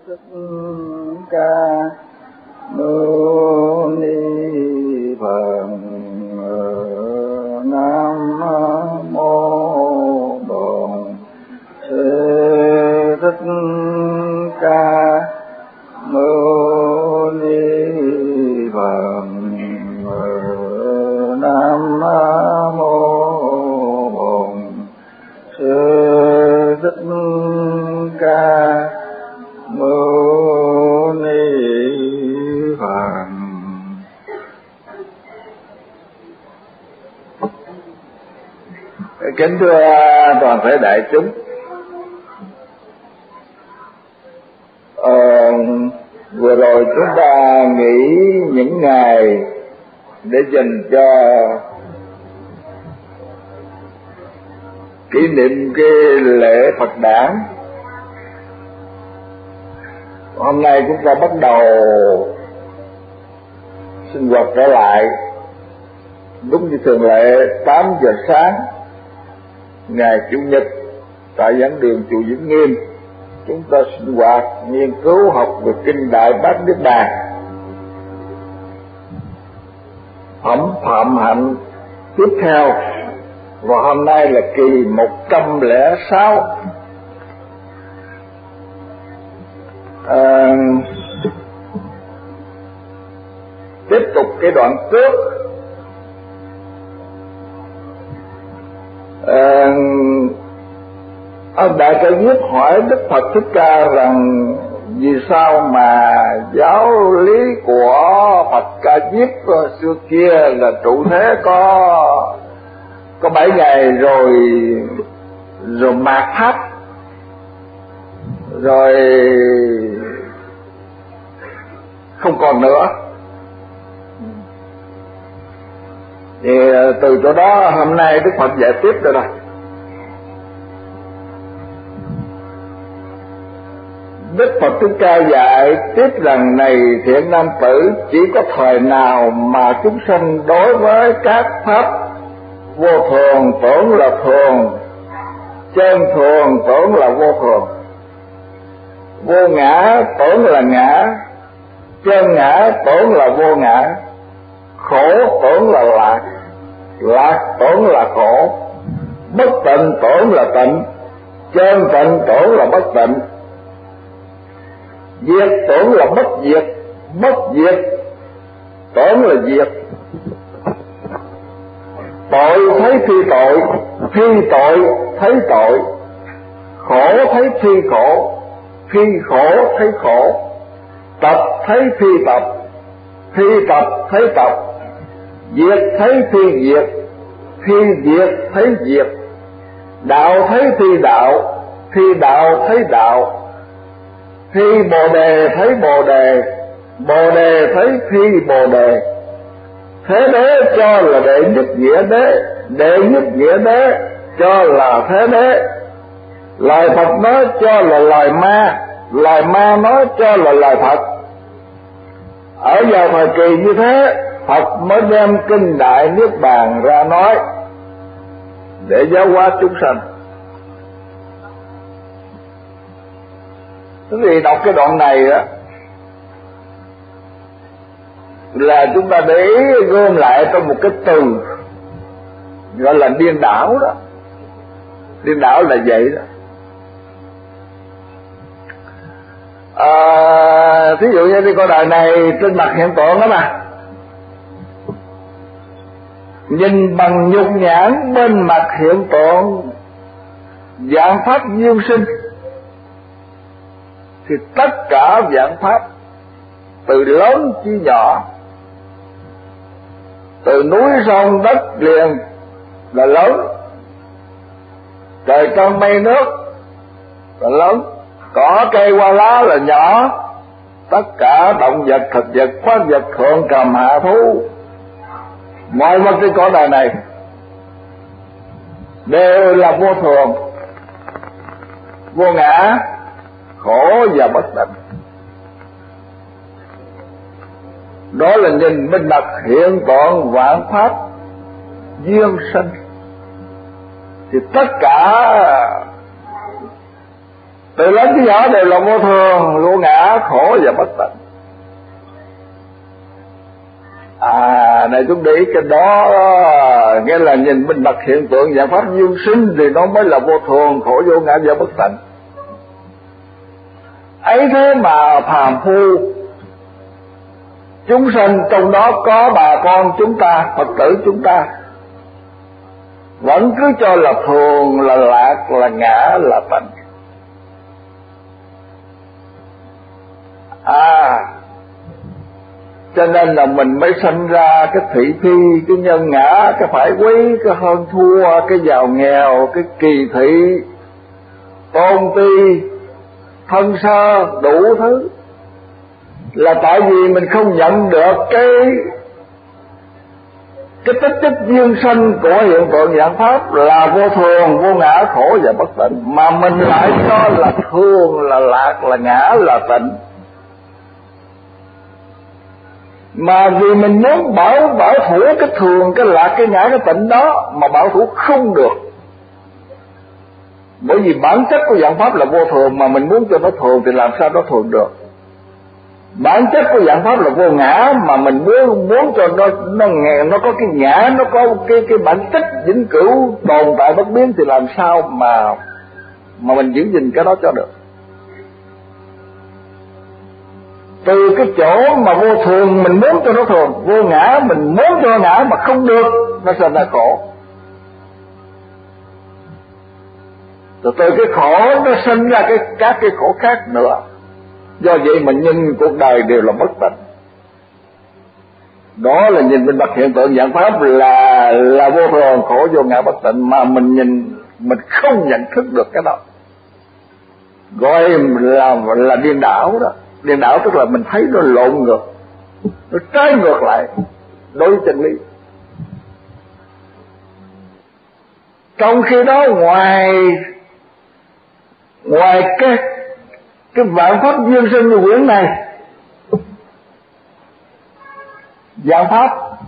Thích Ca Mâu Ni Phật. Nam mô Bổn Sư Thích Ca Mâu Ni Phật. Nam mô Bổn Sư Thích Ca Mâu Ni Phật. Kính thưa toàn thể đại chúng, vừa rồi chúng ta nghỉ những ngày để dành cho kỷ niệm cái lễ Phật đản. Hôm nay chúng ta bắt đầu sinh hoạt trở lại đúng như thường lệ 8 giờ sáng ngày Chủ nhật tại giảng đường chùa Vĩnh Nghiêm. Chúng ta sinh hoạt nghiên cứu học về kinh Đại Bát Niết Bàn, phẩm Phạm Hạnh tiếp theo, và hôm nay là kỳ 106. Tiếp tục cái đoạn trước, ông Đại Ca Diếp hỏi Đức Phật Thích Ca rằng vì sao mà giáo lý của Phật Ca Diếp xưa kia là trụ thế có 7 ngày rồi mạt Pháp, rồi không còn nữa. Thì từ chỗ đó hôm nay Đức Phật giải tiếp rồi này. Đức Phật Thích Ca dạy tiếp rằng: này thiện nam tử, chỉ có thời nào mà chúng sanh đối với các pháp vô thường tưởng là thường, chân thường tưởng là vô thường, vô ngã tưởng là ngã, chân ngã tưởng là vô ngã, khổ tưởng là lạc, lạc tưởng là khổ, bất tịnh tưởng là tịnh, chân tịnh tưởng là bất tịnh, diệt tưởng là bất diệt, bất diệt tưởng là diệt, tội thấy phi tội, phi tội thấy tội, khổ thấy phi khổ, phi khổ thấy khổ, tập thấy phi tập, phi tập thấy tập, diệt thấy phi diệt, phi diệt thấy diệt, đạo thấy phi đạo, phi đạo thấy đạo, phi bồ đề thấy bồ đề, bồ đề thấy phi bồ đề. Thế đế cho là đệ nhất nghĩa đế, đệ nhất nghĩa đế cho là thế đế. Lời Phật nói cho là lời ma, lời ma nói cho là lời Phật. Ở vào thời kỳ như thế, Phật mới đem kinh Đại Niết Bàn ra nói để giáo hóa chúng sanh. Quý vị đọc cái đoạn này á là chúng ta để gom lại trong một cái từ gọi là điên đảo đó. Điên đảo là vậy đó. Thí dụ như đi con đời này trên mặt hiện tượng đó mà, nhìn bằng nhục nhãn bên mặt hiện tượng dạng pháp duyên sinh, thì tất cả dạng pháp từ lớn chí nhỏ, từ núi sông đất liền là lớn, trời trong mây nước là lớn, cỏ cây hoa lá là nhỏ, tất cả động vật thực vật khoáng vật thượng cầm hạ thú, mọi vật trên cõi đời này đều là vô thường, vô ngã, khổ và bất tịnh. Đó là nhìn minh bạch hiện tượng vạn pháp duyên sinh. Thì tất cả từ lớn tới nhỏ đều là vô thường, vô ngã, khổ và bất tịnh. Này chúng để ý cái đó, nghĩa là nhìn minh bạch hiện tượng dạng pháp duyên sinh thì nó mới là vô thường, khổ, vô ngã và bất tịnh. Ấy thế mà phàm phu chúng sanh, trong đó có bà con chúng ta, Phật tử chúng ta, vẫn cứ cho là thường, là lạc, là ngã, là tịnh. Cho nên là mình mới sinh ra cái thị phi, cái nhân ngã, cái phải quý, cái hơn thua, cái giàu nghèo, cái kỳ thị, tôn ti, thân sơ, đủ thứ. Là tại vì mình không nhận được cái tính chất duyên sinh của hiện tượng dạng pháp là vô thường, vô ngã, khổ và bất tịnh, mà mình lại cho là thường, là lạc, là ngã, là tịnh. Mà vì mình muốn bảo thủ cái thường, cái lạc, cái ngã, cái tịnh đó, mà bảo thủ không được. Bởi vì bản chất của dạng pháp là vô thường, mà mình muốn cho nó thường thì làm sao nó thường được. Bản chất của dạng pháp là vô ngã, mà mình muốn cho nó có cái ngã, nó có cái bản chất vĩnh cửu tồn tại bất biến thì làm sao mà mình giữ gìn cái đó cho được. Từ cái chỗ mà vô thường mình muốn cho nó thường, vô ngã mình muốn cho nó ngã mà không được, nó sẽ là khổ. Rồi từ cái khổ nó sinh ra các cái khổ khác nữa. Do vậy mà nhìn cuộc đời đều là bất tịnh. Đó là nhìn minh bạch hiện tượng dạng pháp là vô thường, khổ, vô ngã, bất tịnh, mà mình nhìn mình không nhận thức được cái đó, gọi là điên đảo đó. Điên đảo tức là mình thấy nó lộn ngược, nó trái ngược lại đối với chân lý. Trong khi đó ngoài cái vạn pháp duyên sinh như quyển này, dạng pháp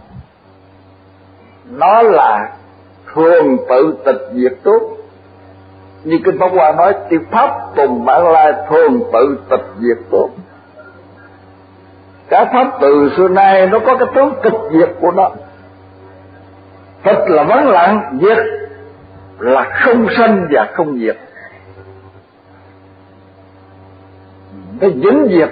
nó là thường tự tịch diệt tốt. Như Kinh Pháp Hoa nói, chư pháp tùng bản lai thường tự tịch diệt tốt. Cả pháp từ xưa nay nó có cái tướng tịch diệt của nó. Tịch là vắng lặng, diệt là không sanh và không diệt. Nó vĩnh diệt,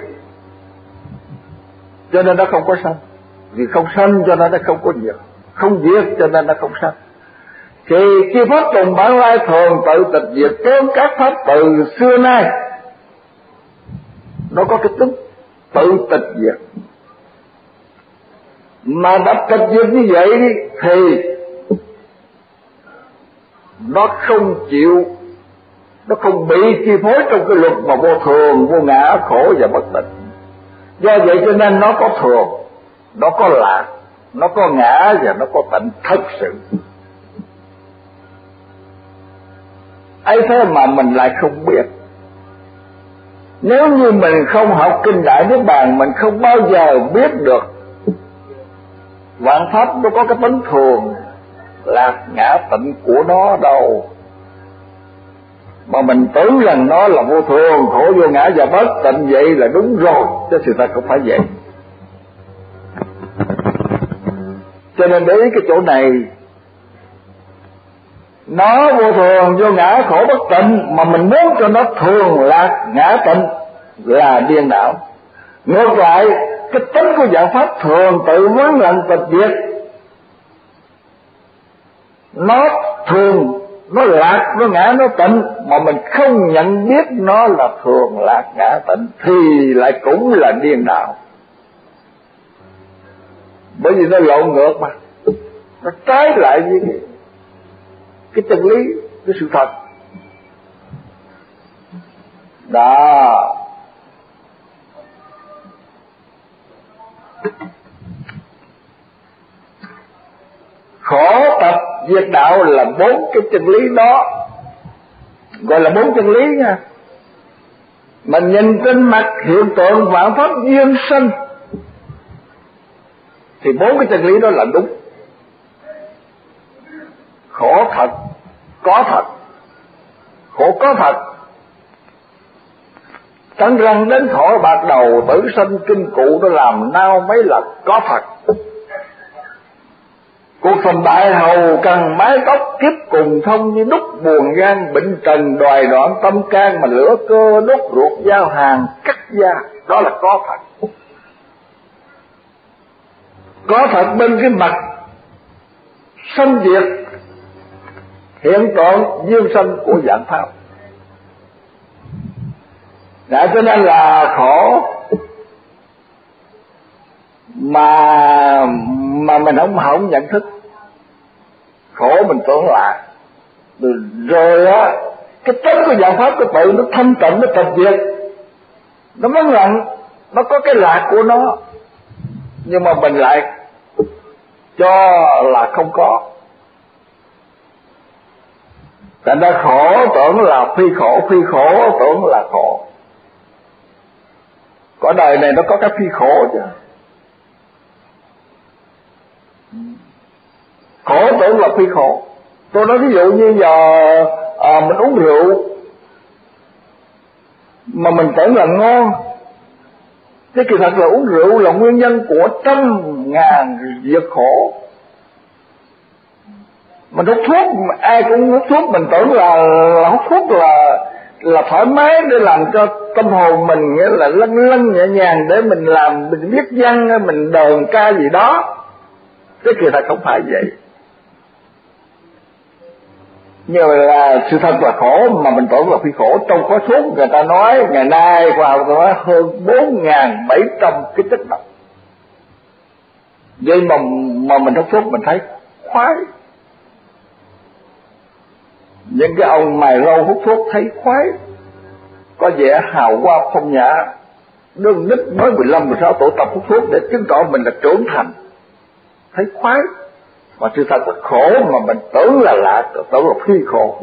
cho nên nó không có sanh. Vì không sanh cho nên nó không có diệt, không diệt cho nên nó không sanh. Thì chư pháp tùng bản lai thường tự tịch diệt, kém các pháp từ xưa nay nó có cái tính tự tịch diệt. Mà đã tịch diệt như vậy thì nó không chịu, nó không bị chi phối trong cái luật mà vô thường, vô ngã, khổ và bất tịnh. Do vậy cho nên nó có thường, nó có lạc, nó có ngã và nó có tịnh thật sự. Ấy thế mà mình lại không biết. Nếu như mình không học kinh Đại Niết Bàn, mình không bao giờ biết được vạn pháp nó có cái tính thường, lạc, ngã, tịnh của nó đâu. Mà mình tưởng rằng nó là vô thường, khổ, vô ngã và bất tịnh, vậy là đúng rồi, chứ sự thật không phải vậy. Cho nên để ý cái chỗ này, nó vô thường, vô ngã, khổ, bất tịnh, mà mình muốn cho nó thường, lạc, ngã, tịnh là điên đảo. Ngược lại, cái tính của dạng pháp thường tự vắng lặng tịch diệt, nó thường, nó lạc, nó ngã, nó tịnh, mà mình không nhận biết nó là thường, lạc, ngã, tịnh thì lại cũng là điên đảo. Bởi vì nó lộn ngược mà, nó trái lại với cái chân lý, cái sự thật đó. Khổ, tập, diệt, đạo là bốn cái chân lý đó, gọi là bốn chân lý nha. Mình nhìn trên mặt hiện tượng vạn pháp duyên sinh thì bốn cái chân lý đó là đúng. Khổ thật, có thật, khổ có thật, Cắn răng đến khỏi bạc đầu, tử sanh kinh cụ nó làm nao mấy lần có Phật. Cuộc tình đại hầu cần mái tóc kiếp cùng thông, như đúc buồn gan bệnh trần đoài đoạn tâm can, mà lửa cơ đốt ruột giao hàng cắt da. Đó là có Phật. Có Phật bên cái mặt sanh diệt hiện tượng duyên sanh của dạng pháp. Cho nên là khổ mà mình không nhận thức. Khổ mình tưởng là rồi á, cái tính của dạng pháp của tự nó thanh tịnh, nó tịch diệt, nó vắng lặng, nó có cái lạc của nó, nhưng mà mình lại cho là không có. Thành ra khổ tưởng là phi khổ, phi khổ tưởng là khổ. Có đời này nó có cái phi khổ chứ. Khổ tưởng là phi khổ. Tôi nói ví dụ như giờ mình uống rượu mà mình tưởng là ngon, thế kỳ thật là uống rượu là nguyên nhân của trăm ngàn việc khổ. Mình hút thuốc, ai cũng hút thuốc, mình tưởng là hút thuốc là thoải mái để làm cho tâm hồn mình nghĩa là lân lân nhẹ nhàng để mình làm, mình viết văn, mình đờn ca gì đó. Thế kỳ thật không phải vậy. Nhưng là sự thật là khổ mà mình tưởng là phi khổ. Trong có thuốc người ta nói ngày nay khoa học nói hơn 4.700 cái chất độc. Vậy mà mình hút thuốc mình thấy khoái. Những cái ông mài râu hút thuốc thấy khoái, có vẻ hào hoa phong nhã. Đương nít mới 15-16 tuổi tập hút thuốc để chứng tỏ mình là trưởng thành, thấy khoái. Mà sự thật là khổ mà mình tưởng là lạ, tưởng là phi khổ.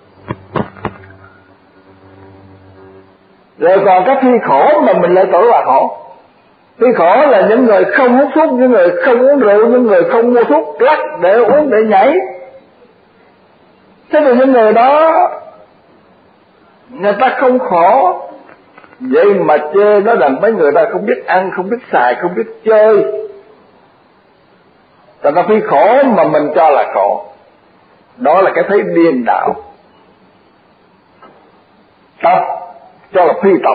Rồi còn cái phi khổ mà mình lại tưởng là khổ. Phi khổ là những người không hút thuốc, những người không uống rượu, những người không mua thuốc lắc để uống để nhảy. Thế thì những người đó người ta không khổ, vậy mà chê nó là mấy người ta không biết ăn, không biết xài, không biết chơi. Tại nó phi khổ mà mình cho là khổ. Đó là cái thấy điên đạo. Tập cho là phi tập.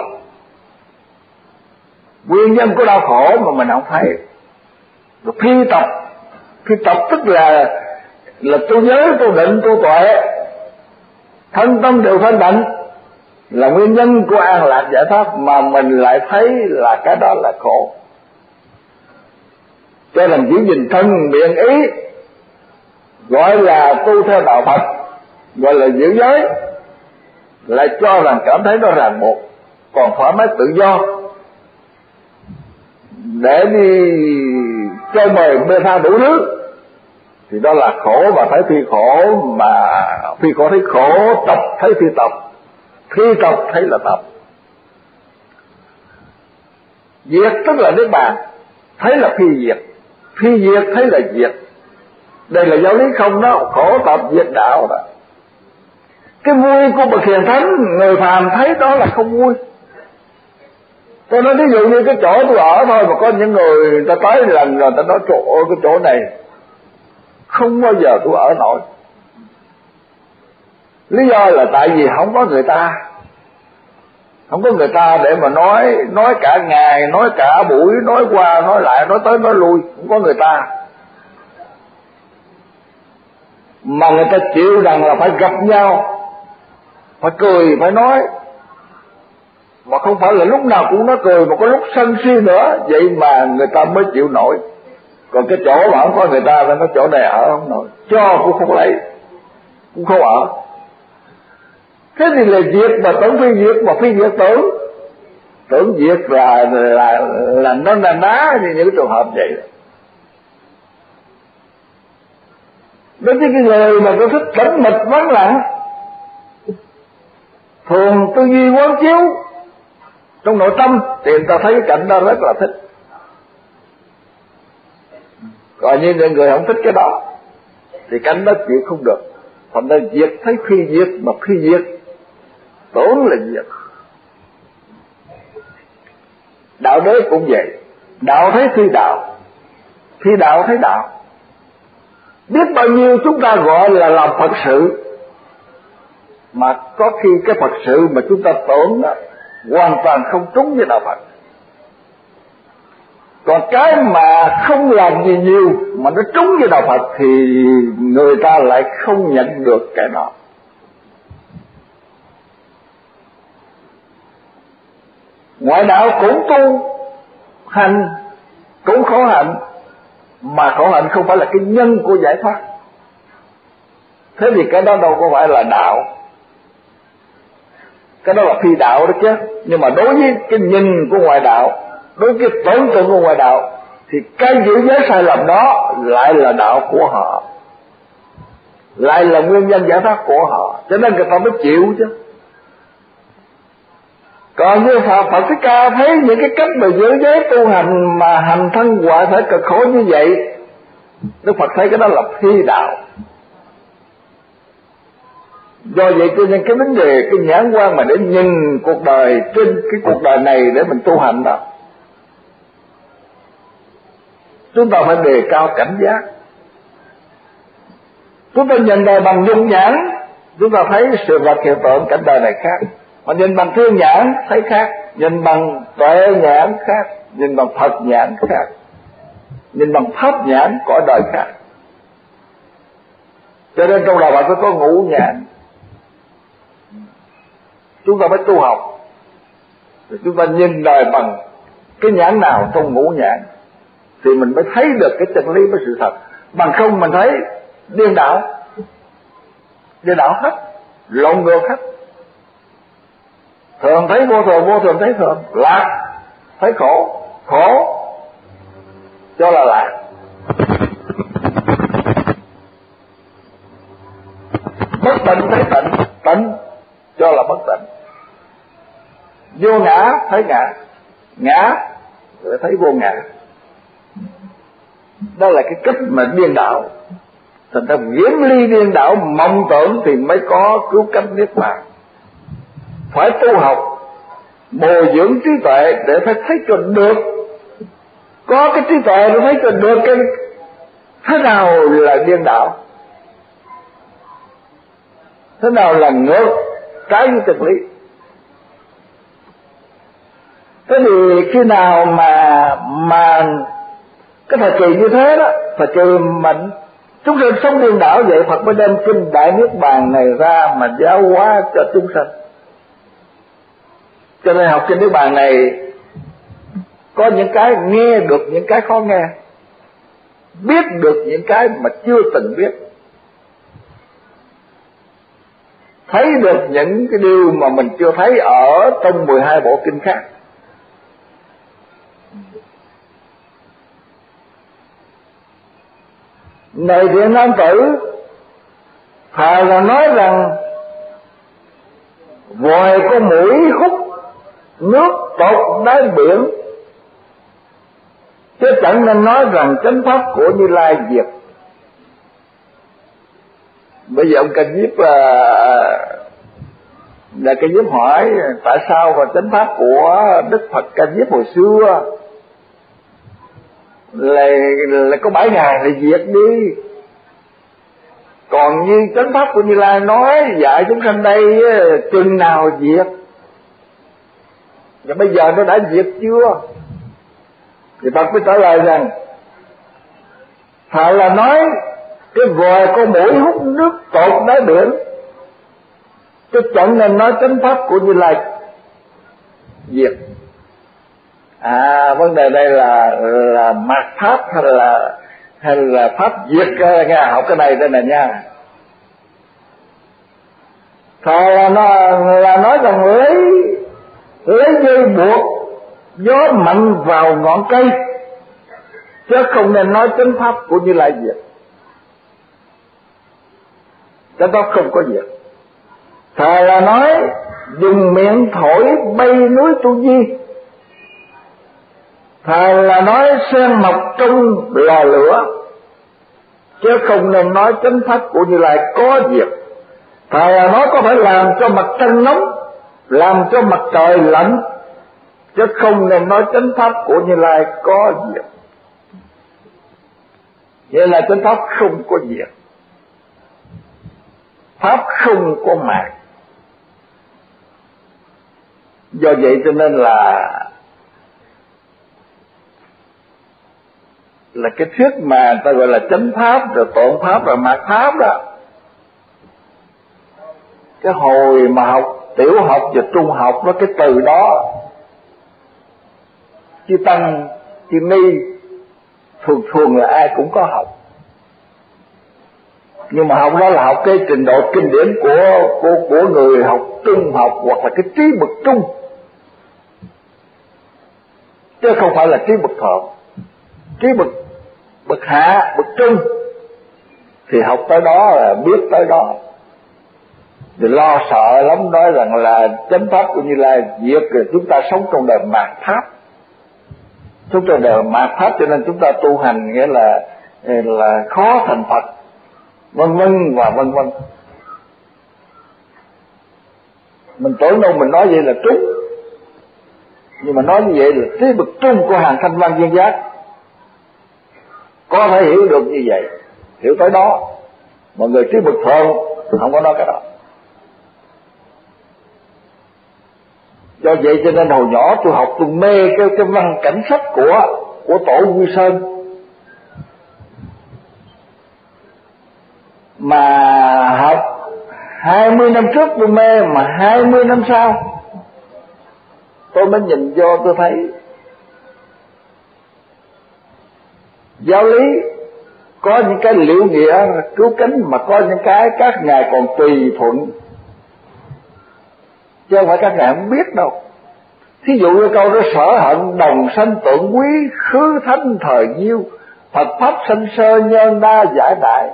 Nguyên nhân của đau khổ mà mình không thấy. Rồi phi tập tức là tôi nhớ, tôi định, tôi tuệ, thân tâm đều thanh tịnh, là nguyên nhân của an lạc giải thoát, mà mình lại thấy là cái đó là khổ. Cho nên giữ gìn thân miệng ý gọi là tu theo đạo Phật, gọi là giữ giới, lại cho rằng cảm thấy nó ràng buộc, còn thoải mái tự do để đi chơi bời bê tha đủ thứ, thì đó là khổ và thấy phi khổ. Mà phi khổ thấy khổ, tập thấy phi tập, phi tập thấy là tập. Diệt tức là niết bàn, thấy là phi diệt, phi diệt thấy là diệt. Đây là giáo lý không đó, khổ tập diệt đạo đó. Cái vui của bậc hiền thánh người phàm thấy đó là không vui. Tôi nói ví dụ như cái chỗ tôi ở thôi, mà có những người ta tới lần rồi ta nói trời ơi cái chỗ này không bao giờ tôi ở nổi. Lý do là tại vì không có người ta, không có người ta để mà nói cả ngày, nói cả buổi, nói qua nói lại, nói tới nói lui, không có người ta. Mà người ta chịu rằng là phải gặp nhau, phải cười, phải nói, mà không phải là lúc nào cũng nói cười, mà có lúc sân si nữa. Vậy mà người ta mới chịu nổi. Còn cái chỗ mà không có người ta, nó chỗ này ở không nổi, cho cũng không lấy, cũng không ở. Thế thì là diệt mà tưởng phi diệt, mà phi diệt tưởng diệt là nó là ná như những trường hợp vậy. Đến cái người mà có thích tĩnh mịch vắng lặng, thường tư duy quán chiếu trong nội tâm, thì người ta thấy cái cảnh đó rất là thích. Còn như những người không thích cái đó thì cảnh đó chịu không được. Thành ra diệt thấy phi diệt, mà phi diệt tưởng là diệt. Đạo đế cũng vậy, đạo thấy phi đạo, phi đạo thấy đạo. Biết bao nhiêu chúng ta gọi là làm Phật sự, mà có khi cái Phật sự mà chúng ta tưởng đó hoàn toàn không trúng với đạo Phật. Còn cái mà không làm gì nhiều mà nó trúng với đạo Phật thì người ta lại không nhận được cái đó. Ngoại đạo cũng tu hành, cũng khổ hạnh, mà khổ hạnh không phải là cái nhân của giải thoát. Thế thì cái đó đâu có phải là đạo, cái đó là phi đạo đó chứ. Nhưng mà đối với cái nhìn của ngoại đạo, đối với cái tưởng tượng của ngoại đạo, thì cái giữ giới sai lầm đó lại là đạo của họ, lại là nguyên nhân giải thoát của họ, cho nên người ta mới chịu chứ. Còn như Phật Thích Ca thấy những cái cách mà giữ giới tu hành mà hành thân hoại thể cực khổ như vậy, Đức Phật thấy cái đó là phi đạo. Do vậy cho nên cái vấn đề, cái nhãn quan mà để nhìn cuộc đời, trên cái cuộc đời này để mình tu hành đó, chúng ta phải đề cao cảnh giác. Chúng ta nhìn đời bằng dung nhãn, chúng ta thấy sự vật hiện tượng cảnh đời này khác. Mà nhìn bằng thiên nhãn thấy khác, nhìn bằng tuệ nhãn khác, nhìn bằng Phật nhãn khác, nhìn bằng pháp nhãn cõi đời khác. Cho nên trong đạo Phật có ngũ nhãn. Chúng ta phải tu học, chúng ta nhìn đời bằng cái nhãn nào trong ngũ nhãn thì mình mới thấy được cái chân lý với sự thật. Bằng không mình thấy điên đảo hết, lộn ngược hết. Thường thấy vô thường, vô thường thấy thường, lạc thấy khổ, khổ cho là lạc. Bất tịnh thấy tịnh, tịnh cho là bất tịnh. Vô ngã thấy ngã, ngã rồi thấy vô ngã. Đó là cái cách mà điên đạo. Thành ra viễn ly điên đạo mộng tưởng thì mới có cứu cánh niết bàn. Phải tu học, bồi dưỡng trí tuệ để phải thấy cho được. Có cái trí tuệ để thấy cho được cái thế nào là điên đạo, thế nào là ngược trái với chân lý. Thế thì khi nào mà cái thời kỳ như thế đó, thời kỳ mình chúng sinh sống điên đảo vậy, Phật mới đem kinh Đại Niết Bàn này ra mà giáo hóa cho chúng sinh. Cho nên học kinh Niết Bàn này có những cái nghe được những cái khó nghe, biết được những cái mà chưa từng biết, thấy được những cái điều mà mình chưa thấy ở trong 12 bộ kinh khác. Này thiện nam tử, thà là nói rằng vòi con mũi hút nước tột đáy biển, chứ chẳng nên nói rằng chánh pháp của Như Lai diệt. Bây giờ ông Ca Diếp là Ca Diếp hỏi tại sao mà chánh pháp của Đức Phật Ca Diếp hồi xưa là có 7 ngày là diệt đi, còn như chánh pháp của Như Lai nói dạy chúng sanh đây chừng nào diệt, và bây giờ nó đã diệt chưa? Thì Phật mới trả lời rằng thà là nói cái vòi con mũi hút nước tột đáy biển, chứ chẳng nên nói chánh pháp của Như Lai diệt. Vấn đề đây là mạt pháp hay là pháp diệt, nghe học cái này đây nè nha. Thà là nói rằng lấy dây buộc gió mạnh vào ngọn cây, chứ không nên nói chánh pháp của Như Lai diệt. Cái đó không có diệt. Thà là nói dùng miệng thổi bay núi Tu Di, thà là nói sen mọc trong lò lửa, chứ không nên nói chánh pháp của Như Lai có diệt. Thà là nói có phải làm cho mặt trăng nóng, làm cho mặt trời lạnh, chứ không nên nói chánh pháp của Như Lai có diệt. Vậy là chánh pháp không có diệt, pháp không có mạt. Do vậy cho nên là cái thuyết mà ta gọi là chánh pháp rồi tổn pháp rồi mạt pháp đó, cái hồi mà học tiểu học và trung học đó, cái từ đó chư tăng chư ni thường là ai cũng có học, nhưng mà học đó là học cái trình độ kinh điển của người học trung học hoặc là cái trí bậc trung, chứ không phải là trí bậc thượng. Trí bậc hạ, bậc trung thì học tới đó là biết tới đó, thì lo sợ lắm, nói rằng là chánh pháp của Như Lai diệt rồi chúng ta sống trong đời mạt pháp. Sống trong đời mạt pháp cho nên chúng ta tu hành nghĩa là khó thành Phật, vân vân và vân vân. Mình tưởng đâu mình nói vậy là trúng, nhưng mà nói như vậy là trí bậc trung của hàng thanh văn viên giác có thể hiểu được như vậy, hiểu tới đó. Mọi người trí bậc thượng không có nói cái đó. Do vậy cho nên hồi nhỏ tôi học tôi mê cái văn cảnh sách của tổ Vui Sơn, mà học 20 năm trước tôi mê, mà 20 năm sau tôi mới nhìn vô tôi thấy giáo lý có những cái liễu nghĩa cứu cánh, mà có những cái các ngài còn tùy thuận, chứ không phải các ngài không biết đâu. Thí dụ như câu đó: sở hận đồng sanh tượng quý, khứ thánh thời nhiêu, Phật pháp sanh sơ nhân đa giải đại.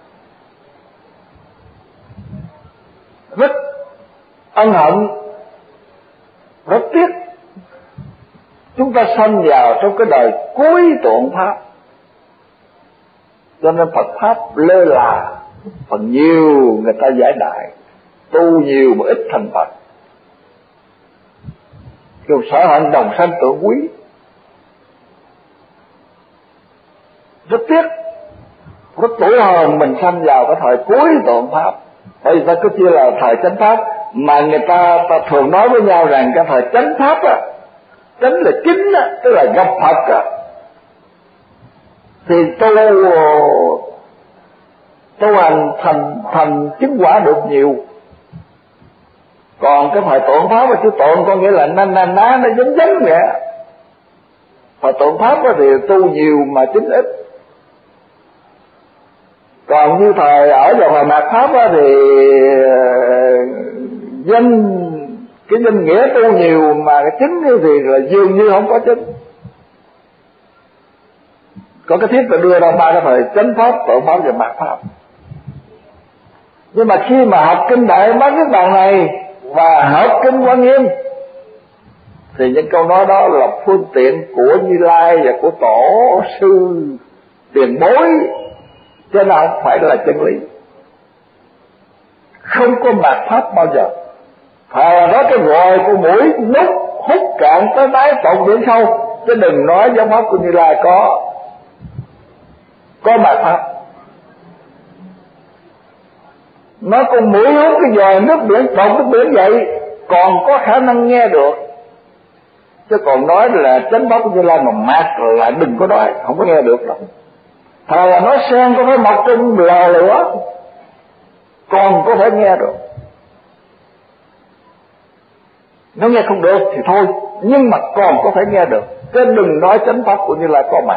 Rất ân hận, rất tiếc chúng ta sanh vào trong cái đời cuối tượng pháp, cho nên Phật pháp lơ là. Phần nhiều người ta giải đại, tu nhiều mà ít thành Phật. Kêu sở hận đồng sanh tượng quý, rất tiếc, rất tuổi hờn mình sanh vào cái thời cuối tượng pháp. Bởi vì ta cứ chia là thời chánh pháp, mà người ta thường nói với nhau rằng cái thời chánh pháp á, chánh là chính á, tức là gặp Phật á, thì tu hành thành chứng quả được nhiều. Còn cái thời tượng pháp và chữ tượng có nghĩa là na nó giống vậy. Thời tượng pháp thì tu nhiều mà chứng ít. Còn như thời ở vào thời mạt pháp thì cái danh nghĩa tu nhiều mà cái chứng thì là dường như không có chứng. Có cái thiết là đưa ra ba cái thời chánh pháp, tượng pháp và mạt pháp. Nhưng mà khi mà học kinh Đại Bát Niết Bàn này và học kinh Quan Nghiêm thì những câu nói đó là phương tiện của Như Lai và của tổ sư tiền bối, chứ nó không phải là chân lý. Không có mạt pháp bao giờ. Thà đó cái vòi của mũi nút hút cạn tới đáy tận biển sâu, chứ đừng nói giáo pháp của Như Lai có mạt pháp. Nó con mũi hút cái vòi nước biển, tận nước biển vậy còn có khả năng nghe được, chứ còn nói là chánh pháp của Như Lai mà mạt là đừng có nói, không có nghe được đâu. Thà là nói sen có thể mọc trên lò lửa còn có thể nghe được. Nó nghe không được thì thôi, nhưng mà còn có thể nghe được, chứ đừng nói chánh pháp của Như Lai có mạt.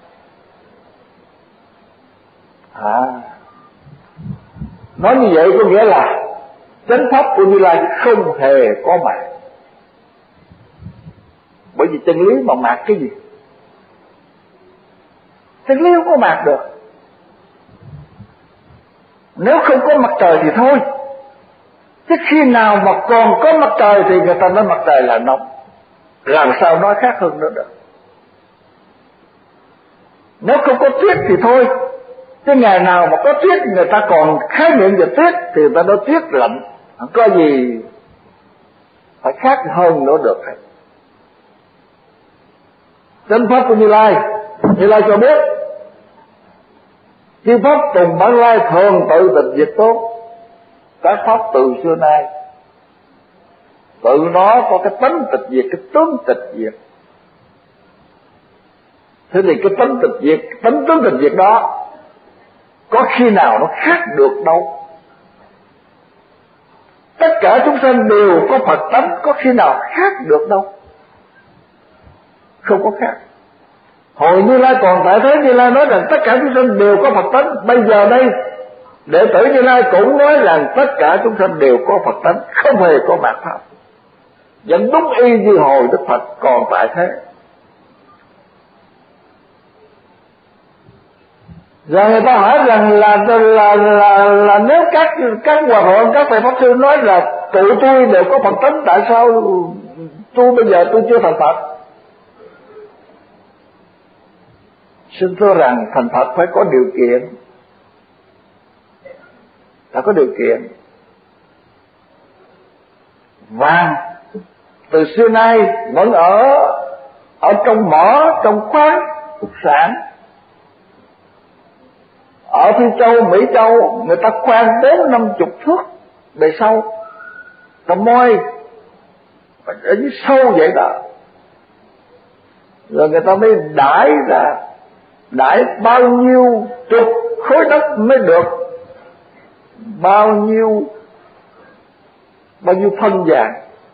Nói như vậy có nghĩa là chánh pháp của Như Lai không hề có mạt. Bởi vì chân lý mà mạt cái gì? Chân lý không có mạt được. Nếu không có mặt trời thì thôi, chứ khi nào mà còn có mặt trời thì người ta nói mặt trời là nóng, làm sao nói khác hơn nữa được. Nếu không có tuyết thì thôi, chứ ngày nào mà có tuyết người ta còn khái niệm về tuyết thì người ta nói tuyết lạnh, không có gì phải khác hơn nữa được. Chánh pháp của Như Lai. Như Lai cho biết chư pháp tùng bản lai thường tự tịch diệt tốt. Các pháp từ xưa nay tự nó có cái tánh tịch diệt, cái tướng tịch diệt. Thế thì cái tánh tịch diệt, tánh tướng tịch diệt đó có khi nào nó khác được đâu. Tất cả chúng sanh đều có Phật tánh, có khi nào khác được đâu. Không có khác. Hồi Như Lai còn tại thế, Như Lai nói rằng tất cả chúng sanh đều có Phật tánh. Bây giờ đây đệ tử Như Lai cũng nói rằng tất cả chúng sanh đều có Phật tánh, không hề có mạt pháp. Vẫn đúng y như hồi Đức Phật còn tại thế. Rồi người ta hỏi rằng là nếu các hòa thượng, các thầy pháp sư nói là tụi tôi đều có Phật tánh, tại sao tôi bây giờ tôi chưa thành Phật? Xin thưa rằng thành Phật phải có điều kiện, phải có điều kiện. Vàng từ xưa nay vẫn ở trong mỏ, trong khoáng sản. Ở Phi Châu, Mỹ Châu người ta khoan 40-50 thước bề sâu, ta moi ở dưới sâu vậy đó, rồi người ta mới đãi ra, đãi bao nhiêu chục khối đất mới được bao nhiêu phân vàng.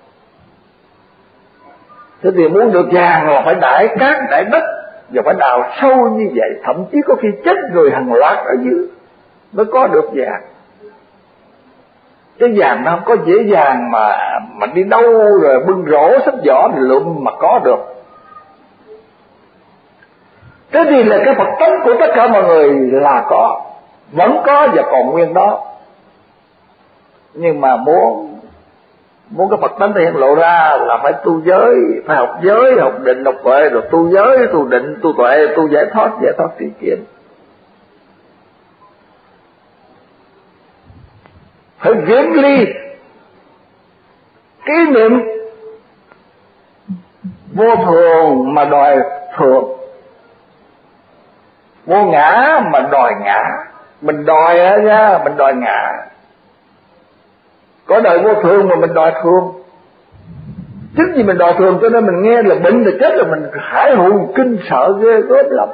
Thế thì muốn được vàng là phải đãi cát, đãi đất, và phải đào sâu như vậy, thậm chí có khi chết người hàng loạt ở dưới mới có được vàng. Cái vàng nó không có dễ dàng mà đi đâu rồi bưng rổ xách giỏ thì lượm mà có được. Thế thì là cái Phật tánh của tất cả mọi người là có, vẫn có và còn nguyên đó. Nhưng mà muốn cái Phật tánh hiện lộ ra là phải tu giới, phải học giới, học định, học tuệ, rồi tu giới, tu định, tu tuệ, tu giải thoát tri kiến. Phải viễn ly kỷ niệm vô thường mà đòi thường, vô ngã mà đòi ngã. Mình đòi nha, mình đòi ngã. Có đời vô thường mà mình đòi thường. Chính vì mình đòi thường cho nên mình nghe là bệnh là chết là mình hãi hùng kinh sợ ghê gớm lắm.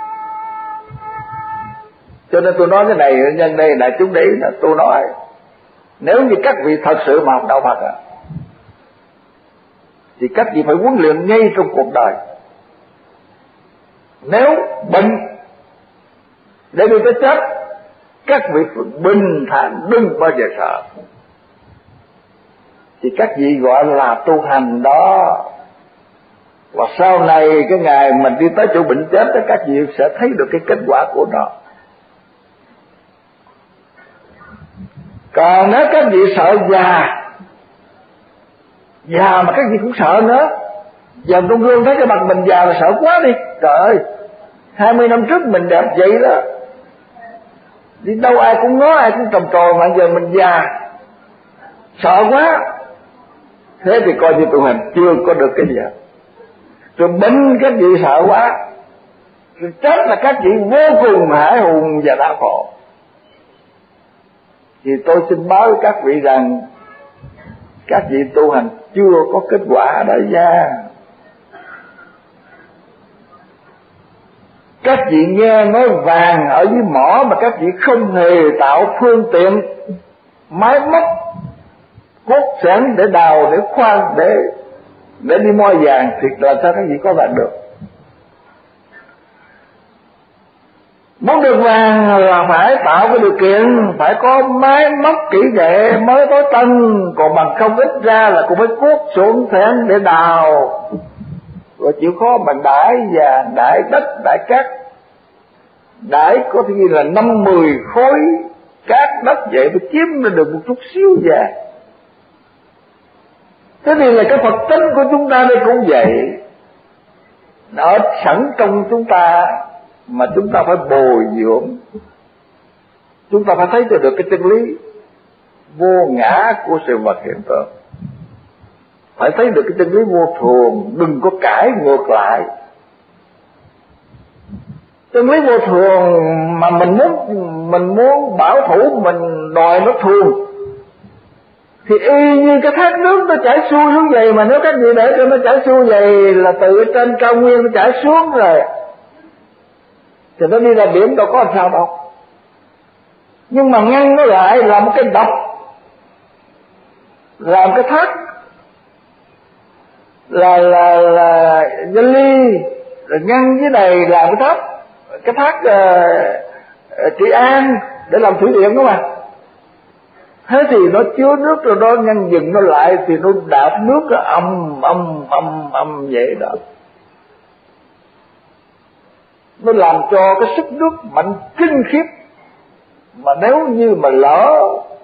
Cho nên tôi nói cái này nhân đây đại chúng để là tôi nói, nếu như các vị thật sự mà học đạo Phật thì các vị phải huấn luyện ngay trong cuộc đời. Nếu bệnh để đi tới chết, các vị bình thản đừng bao giờ sợ, thì các vị gọi là tu hành đó. Và sau này cái ngày mình đi tới chỗ bệnh chết đó, các vị sẽ thấy được cái kết quả của nó. Còn nếu các vị sợ già mà các vị cũng sợ nữa, giờ trong gương thấy cái mặt mình già là sợ quá đi. Trời ơi, 20 năm trước mình đẹp vậy đó, đi đâu ai cũng nói, ai cũng trầm trồ, mà giờ mình già sợ quá. Thế thì coi như tụi mình chưa có được cái gì. Rồi bệnh các vị sợ quá, rồi chết là các vị vô cùng hãi hùng và đau khổ. Thì tôi xin báo với các vị rằng các vị tu hành chưa có kết quả đó nha. Các vị nghe nói vàng ở dưới mỏ mà các vị không hề tạo phương tiện máy móc cốt sẻn để đào, để khoan, để đi moi vàng, thì làm sao các vị có vàng được? Muốn được vàng là phải tạo cái điều kiện, phải có máy móc kỹ nghệ mới có tân, còn bằng không ít ra là cũng phải cuốc xuống sẻn để đào, rồi chịu khó bằng đãi vàng, đãi đất, đãi cát, đãi có thể là 5-10 khối cát đất vậy mới chiếm ra được một chút xíu vàng. Thế thì là cái Phật tánh của chúng ta đây cũng vậy, nó ở sẵn trong chúng ta, mà chúng ta phải bồi dưỡng. Chúng ta phải thấy được cái chân lý vô ngã của sự vật hiện tượng, phải thấy được cái chân lý vô thường, đừng có cãi ngược lại. chân lý vô thường mà mình muốn bảo thủ, mình đòi nó thường, thì y như cái thác nước nó chảy xuôi xuống vậy. Mà nếu các vị để cho nó chảy xuôi vậy là từ trên cao nguyên nó chảy xuống rồi thì nó đi ra biển đâu có làm sao đâu. Nhưng mà ngăn nó lại là một cái đập, làm cái thác là dân ly, rồi ngăn dưới này làm cái thác Trị An để làm thủy điện đó mà. Thế thì nó chứa nước rồi đó, ngăn dừng nó lại thì nó đạp nước nó âm vậy đó. Nó làm cho cái sức nước mạnh kinh khiếp. Mà nếu như mà lỡ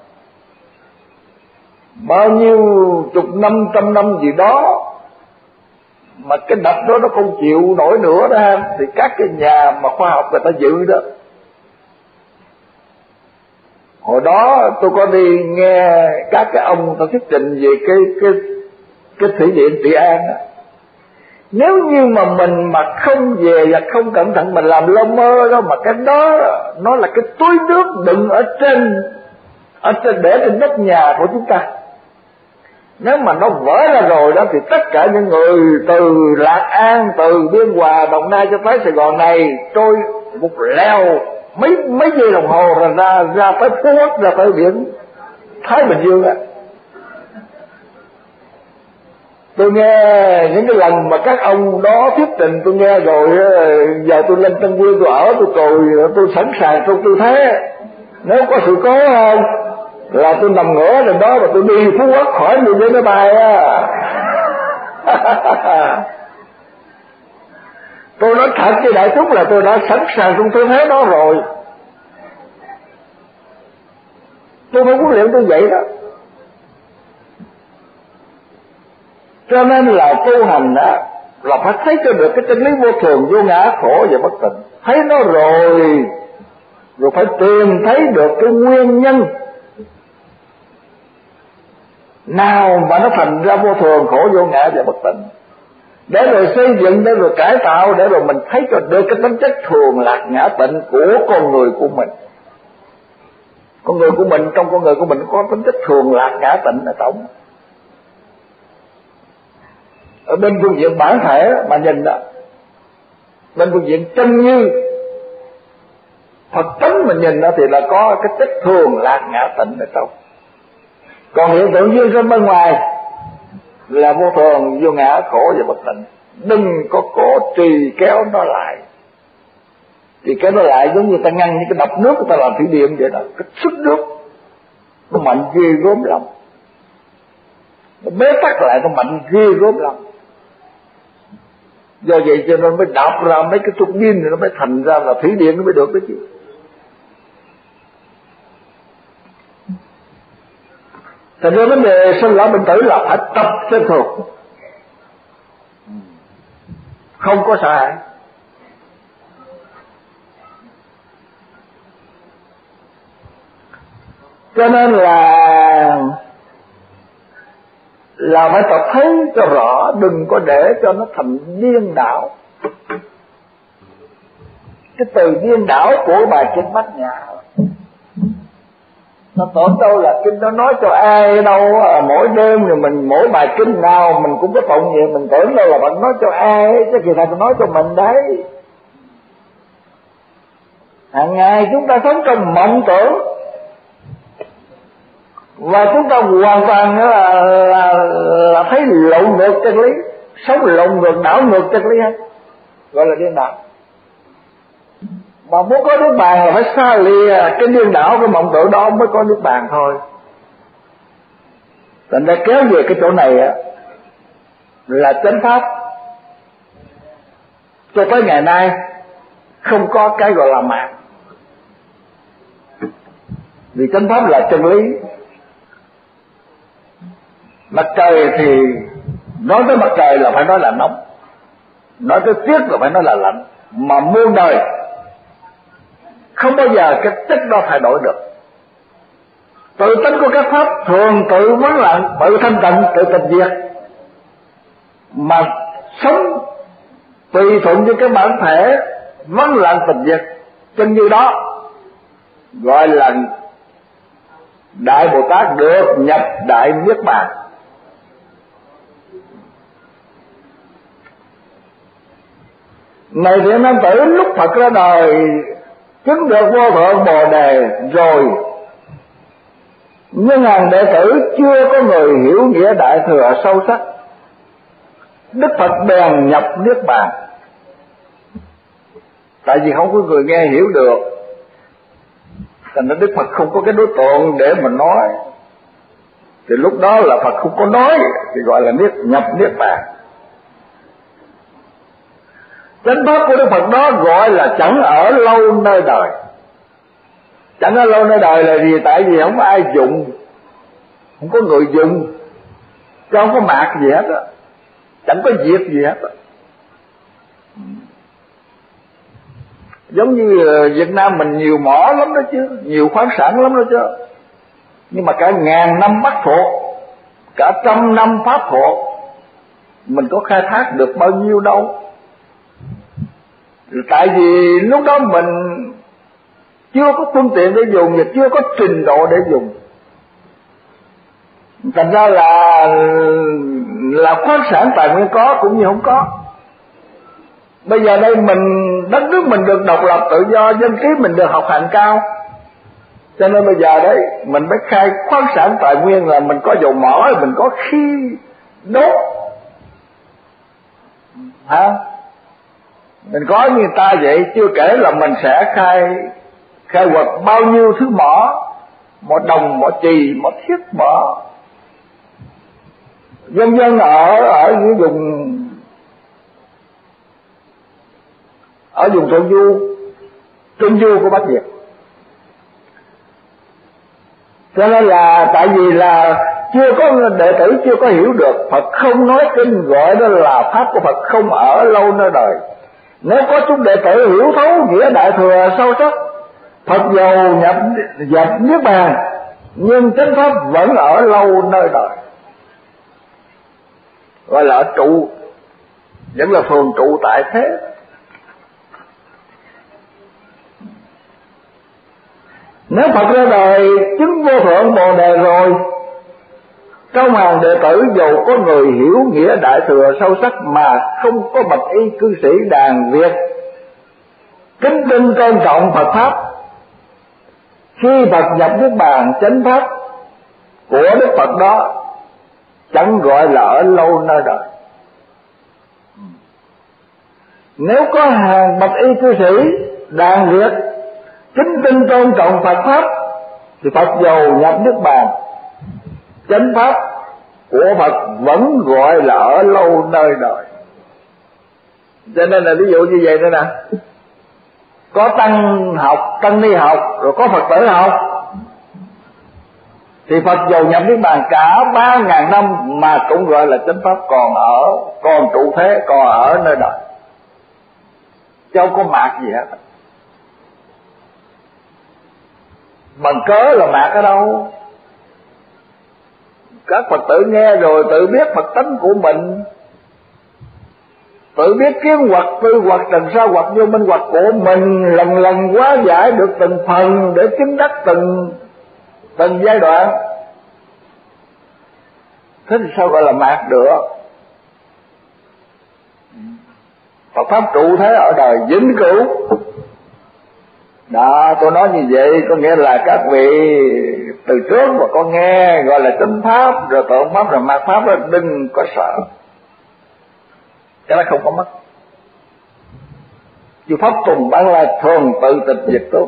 bao nhiêu chục năm, trăm năm gì đó mà cái đập đó nó không chịu nổi nữa đó, thì các cái nhà mà khoa học người ta dự đó. Hồi đó tôi có đi nghe các cái ông ta thuyết trình về cái thủy điện Trị An đó. Nếu như mà mình mà không về và không cẩn thận mình làm lơ mơ đó, mà cái đó nó là cái túi nước đựng ở trên để trên đất nhà của chúng ta. Nếu mà nó vỡ ra rồi đó thì tất cả những người từ Lạc An, từ Biên Hòa, Đồng Nai cho tới Sài Gòn này trôi một leo mấy giây đồng hồ rồi ra tới Phú Quốc, ra tới biển Thái Bình Dương á. Tôi nghe những cái lần mà các ông đó thuyết trình tôi nghe rồi, giờ tôi lên Tân Nguyên tôi ở, tôi cười, tôi sẵn sàng trong tư thế nếu có sự cố không là tôi nằm ngửa lên đó và tôi đi Phú Quốc khỏi đi với máy bay á. Tôi nói thật với đại chúng là tôi đã sẵn sàng trong tư thế đó rồi. Tôi phải huấn luyện tôi vậy đó. Cho nên là tu hành đó là phải thấy cho được cái chân lý vô thường, vô ngã, khổ và bất tịnh. Thấy nó rồi phải tìm thấy được cái nguyên nhân nào mà nó thành ra vô thường, khổ, vô ngã và bất tịnh, để rồi xây dựng, để rồi cải tạo, để rồi mình thấy cho được cái tính chất thường lạc ngã tịnh của con người của mình. Con người của mình, trong con người của mình có tính chất thường lạc ngã tịnh ở trong. Ở bên phương diện bản thể mà nhìn đó, bên phương diện chân như Phật tánh mình nhìn đó thì là có cái chất thường lạc ngã tịnh ở trong. Còn hiện tượng duyên sinh bên ngoài là vô thường, vô ngã, khổ và bất tịnh. Đừng có cố trì kéo nó lại. Thì kéo nó lại giống như ta ngăn những cái đập nước, người ta làm thủy điện vậy đó. Cái sức nước nó mạnh ghê gớm lắm, nó bế tắc lại nó mạnh ghê gớm lắm. Do vậy cho nên mới đạp ra mấy cái trục pin thì nó mới thành ra là thủy điện nó mới được đó chứ. Thành ra vấn đề sinh lão bệnh tử là phải tập trên thường, không có sợ hãi. Cho nên là phải tập thấy cho rõ, đừng có để cho nó thành điên đảo. Cái từ điên đảo của bài kinh Bát Nhã nó tổn đâu là kinh nó nói cho ai đâu. Mỗi đêm rồi mình mỗi bài kinh nào mình cũng có tụng vậy, mình tưởng đâu là bạn nói cho ai, chứ kỳ thật nói cho mình đấy. Hàng ngày chúng ta sống trong mộng tưởng, và chúng ta hoàn toàn là thấy lộn ngược chân lý, sống lộn ngược, đảo ngược chân lý hết, gọi là điên đảo. Mà muốn có nước bàn là phải xa lìa cái điên đảo, cái mộng tưởng đó mới có nước bàn thôi. Thành ra kéo về cái chỗ này là chánh pháp. Cho tới ngày nay không có cái gọi là mạng, vì chánh pháp là chân lý. Mặt trời thì nói tới mặt trời là phải nói là nóng, nói tới tuyết là phải nói là lạnh. Mà muôn đời không bao giờ cái chất đó thay đổi được. Tự tính của các pháp thường tự vắng lặng, tự thanh tịnh, tự tịch diệt. Mà sống tùy thuận với cái bản thể vắng lặng tịch diệt, chân như đó gọi là Đại Bồ Tát được nhập Đại Niết Bàn. Này thiện nam tử, lúc Phật ra đời chứng được vô thượng Bồ Đề rồi, nhưng hàng đệ tử chưa có người hiểu nghĩa Đại Thừa sâu sắc, Đức Phật bèn nhập Niết Bàn. Tại vì không có người nghe hiểu được, thành ra Đức Phật không có cái đối tượng để mà nói, thì lúc đó là Phật không có nói, thì gọi là nhập Niết Bàn. Chánh pháp của Đức Phật đó gọi là chẳng ở lâu nơi đời. Chẳng ở lâu nơi đời là gì? Tại vì không có ai dùng, không có người dùng, chứ không có mạc gì hết á, chẳng có diệt gì hết á. Giống như Việt Nam mình nhiều mỏ lắm đó chứ, nhiều khoáng sản lắm đó chứ, nhưng mà cả ngàn năm bắt thuộc, cả trăm năm pháp thuộc, mình có khai thác được bao nhiêu đâu. Tại vì lúc đó mình chưa có phương tiện để dùng, và chưa có trình độ để dùng, thành ra là khoáng sản tài nguyên có cũng như không có. Bây giờ đây đất nước mình được độc lập tự do, dân trí mình được học hành cao, cho nên bây giờ đấy mình mới khai khoáng sản tài nguyên, là mình có dầu mỏ, mình có khí đốt, hả? Mình có như người ta vậy, chưa kể là mình sẽ khai quật bao nhiêu thứ mỏ đồng, mỏ chì, mỏ thiết, mỏ dân dân ở những vùng Trung Du của Bắc Việt. Cho nên là tại vì là chưa có đệ tử chưa có hiểu được, Phật không nói kinh, gọi đó là pháp của Phật không ở lâu nơi đời. Nếu có chúng đệ tử hiểu thấu nghĩa Đại Thừa sâu sắc, Phật dầu nhập Niết Bàn, nhưng chánh pháp vẫn ở lâu nơi đời, gọi là ở trụ, vẫn là thường trụ tại thế. Nếu Phật ra đời chứng vô thượng Bồ Đề rồi, trong hàng đệ tử dầu có người hiểu nghĩa Đại Thừa sâu sắc mà không có bậc y cư sĩ đàn Việt kính tin tôn trọng Phật pháp, khi Phật nhập Niết Bàn, chánh pháp của Đức Phật đó chẳng gọi là ở lâu nơi đời. Nếu có hàng bậc y cư sĩ đàn Việt kính tin tôn trọng Phật pháp, thì Phật dầu nhập Niết Bàn, chánh pháp của Phật vẫn gọi là ở lâu nơi đời. Cho nên là ví dụ như vậy nữa nè, có tăng ni học, rồi có Phật tử học, thì Phật dầu nhập Niết Bàn cả 3.000 năm mà cũng gọi là chánh pháp còn trụ thế, còn ở nơi đời, chứ không có mạc gì hết. Bằng cớ là mạc ở đâu? Các Phật tử nghe rồi tự biết Phật tánh của mình, tự biết kiến hoặc, tư hoặc, trần sa hoặc, vô minh hoặc của mình, lần lần hóa giải được từng phần để chứng đắc từng giai đoạn. Thế thì sao gọi là mạt được? Phật pháp trụ thế ở đời vĩnh cửu. Đó, tôi nói như vậy có nghĩa là các vị từ trước mà có nghe gọi là chánh pháp, rồi tượng pháp, rồi mạt pháp đó, đừng có sợ, cái đó không có mất. Chứ pháp tùng bản là thường tự tịch diệt tốt.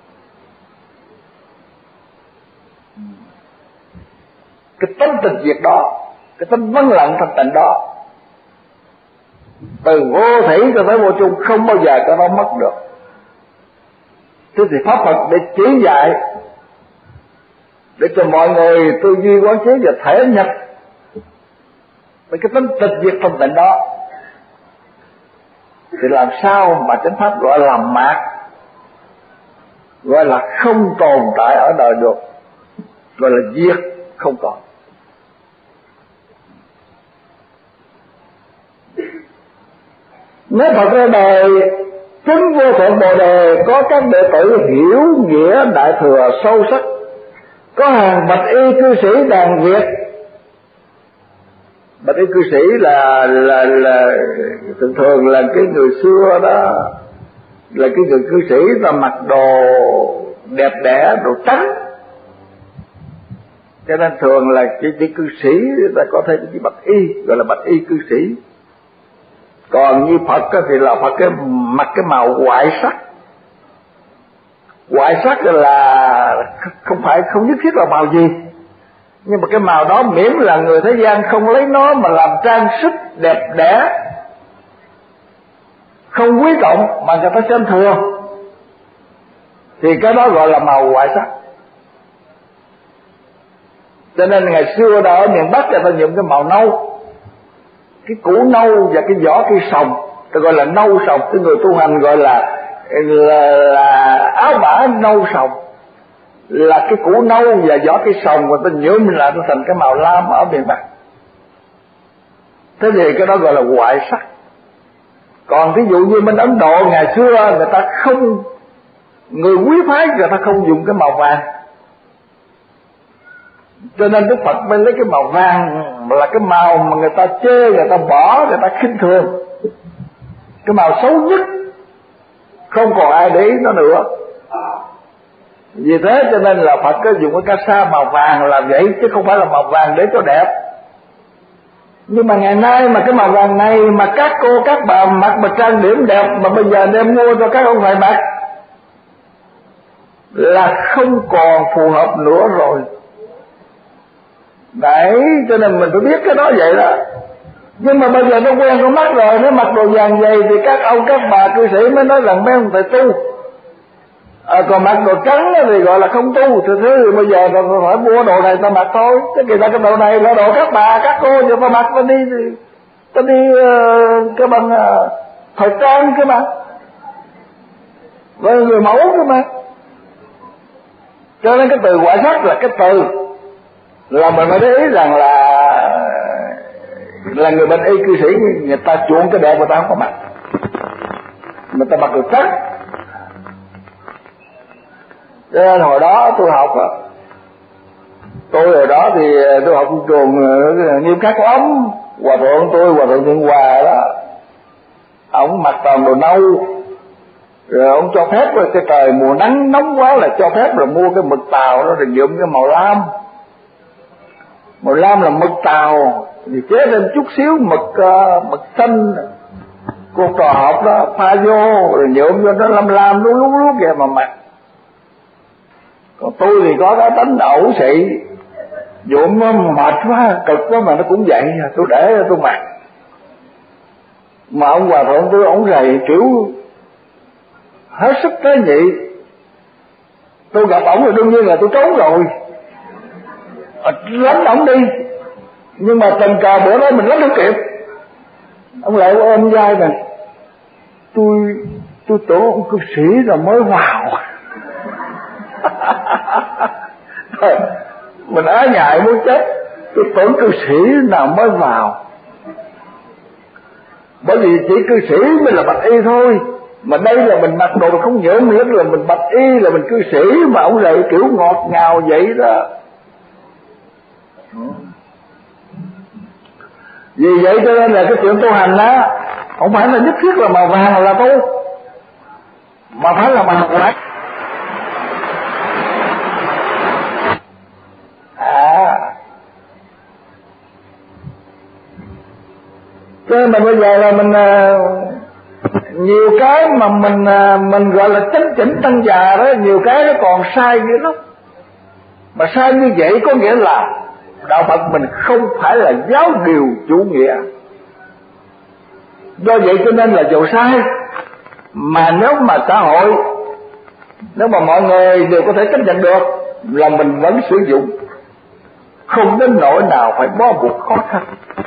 Cái tánh tịch diệt đó, cái tánh vắng lặng thanh tịnh đó, từ vô thủy cho tới vô chung, không bao giờ cái đó mất được. Thế thì pháp Phật để chỉ dạy, để cho mọi người tư duy quán chiếu và thể nhập với cái tính tịch diệt thanh tịnh đó, thì làm sao mà chánh pháp gọi là mạt, gọi là không tồn tại ở đời được, gọi là diệt không còn. Nếu Phật ra đời chứng vô thượng Bồ Đề có các đệ tử hiểu nghĩa đại thừa sâu sắc, có hàng bạch y cư sĩ đàn Việt. Bạch y cư sĩ là thường là cái người xưa đó, là cái người cư sĩ ta mặc đồ đẹp đẽ, đồ trắng, cho nên thường là chỉ cư sĩ ta có thể chỉ bạch y, gọi là bạch y cư sĩ. Còn như Phật thì là Phật cái mặc cái màu hoại sắc. Hoại sắc là không nhất thiết là màu gì, nhưng mà cái màu đó miễn là người thế gian không lấy nó mà làm trang sức đẹp đẽ, không quý trọng mà người ta xem thường, thì cái đó gọi là màu hoại sắc. Cho nên ngày xưa đó ở miền Bắc người ta dùng cái màu nâu, cái củ nâu và cái vỏ cây sồng, ta gọi là nâu sồng. Cái người tu hành gọi là áo bả nâu sồng, là cái củ nâu và vỏ cây sồng, và ta nhuộm lại nó thành cái màu lam ở miền Bắc. Thế thì cái đó gọi là hoại sắc. Còn ví dụ như bên Ấn Độ ngày xưa người ta không, người quý phái người ta không dùng cái màu vàng, cho nên Đức Phật mới lấy cái màu vàng là cái màu mà người ta chê, người ta bỏ, người ta khinh thường, cái màu xấu nhất, không còn ai để ý nó nữa. Vì thế cho nên là Phật có dùng cái ca sa màu vàng là vậy, chứ không phải là màu vàng để cho đẹp. Nhưng mà ngày nay mà cái màu vàng này mà các cô các bà mặc mà trang điểm đẹp, mà bây giờ đem mua cho các ông thầy mặc là không còn phù hợp nữa rồi. Đấy, cho nên mình phải biết cái đó vậy đó. Nhưng mà bây giờ nó quen con mắt rồi, nó mặc đồ vàng dày thì các ông các bà cư sĩ mới nói rằng mấy ông phải tu. Còn mặc đồ trắng thì gọi là không tu. Thì thế thì bây giờ phải mua đồ này ta mặc thôi. Thế kỳ ta cái đồ này là đồ các bà các cô cho ta mặc, ta đi cái bằng thời trang cơ mà, với người mẫu cơ mà. Cho nên cái từ hoại sắc là cái từ là mình phải để ý rằng là người bệnh y cư sĩ người ta chuộng cái đẹp, người ta không có mặc, người ta mặc đồ trắng. Cho nên hồi đó tôi học hồi đó thì tôi học trường Nghiêm Khắc lắm. Hòa thượng Thượng Hòa đó, ông mặc toàn đồ nâu, rồi ông cho phép cái trời mùa nắng nóng quá là cho phép rồi mua cái mực tàu đó rồi nhuộm cái màu lam. Màu lam là mực tàu, thì chế lên chút xíu mực xanh, cô trò học đó pha vô rồi nhuộm vô nó lam lú kìa mà mặc. Còn tôi thì có cái tánh ẩu xị, nhuộm nó mệt quá, cực quá mà nó cũng vậy, tôi để tôi mặc. Mà ông Hòa Thượng tôi ổng rầy kiểu hết sức tế nhị, tôi gặp ổng thì đương nhiên là tôi trốn rồi, lánh ổng đi. Nhưng mà tình cờ bữa đó mình lánh không kịp, ông lại ôm vai mình, tôi tưởng ông cư sĩ là mới vào. Mình á ngại muốn chết, tôi tưởng cư sĩ nào mới vào, bởi vì chỉ cư sĩ mới là bạch y thôi, mà đây là mình mặc đồ không nhuộm nữa là mình bạch y, là mình cư sĩ, mà ông lại kiểu ngọt ngào vậy đó. Vì vậy cho nên là cái chuyện tu hành đó không phải là nhất thiết là màu vàng là tu, mà phải là màu hoại. Cho nên mà bây giờ là mình nhiều cái mà mình gọi là chánh chỉnh tăng già đó, nhiều cái nó còn sai dữ lắm. Mà sai như vậy có nghĩa là đạo Phật mình không phải là giáo điều chủ nghĩa. Do vậy cho nên là dầu sai, mà nếu mà xã hội, nếu mà mọi người đều có thể chấp nhận được là mình vẫn sử dụng, không đến nỗi nào phải bó buộc khó khăn.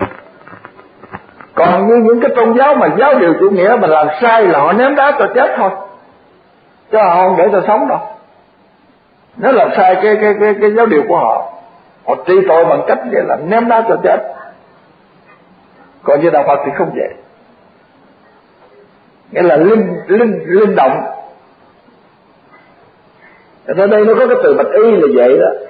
Còn như những cái tôn giáo mà giáo điều chủ nghĩa mà làm sai là họ ném đá cho chết thôi, chứ họ không để cho sống đâu. Nếu làm sai cái giáo điều của họ, họ trị tội bằng cách vậy là ném đá cho chết. Còn như đạo Phật thì không vậy. nghĩa là linh động. Ở đây nó có cái từ bạch y là vậy đó.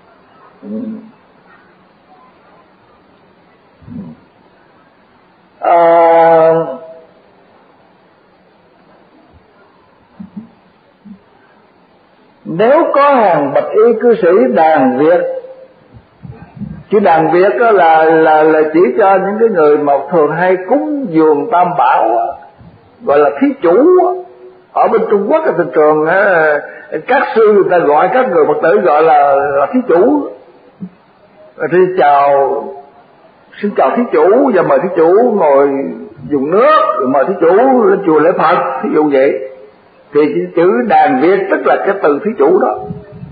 Nếu có hàng bạch y cư sĩ đàn Việt, chứ đàn Việt đó là chỉ cho những cái người mà thường hay cúng dường tam bảo, gọi là thí chủ. Ở bên Trung Quốc là thường thường các sư người ta gọi các người Phật tử gọi là thí chủ. Thì xin chào thí chủ, và mời thí chủ ngồi dùng nước, rồi mời thí chủ lên chùa lễ Phật, thí dụ vậy. Thì chữ đàn Việt tức là cái từ thí chủ đó.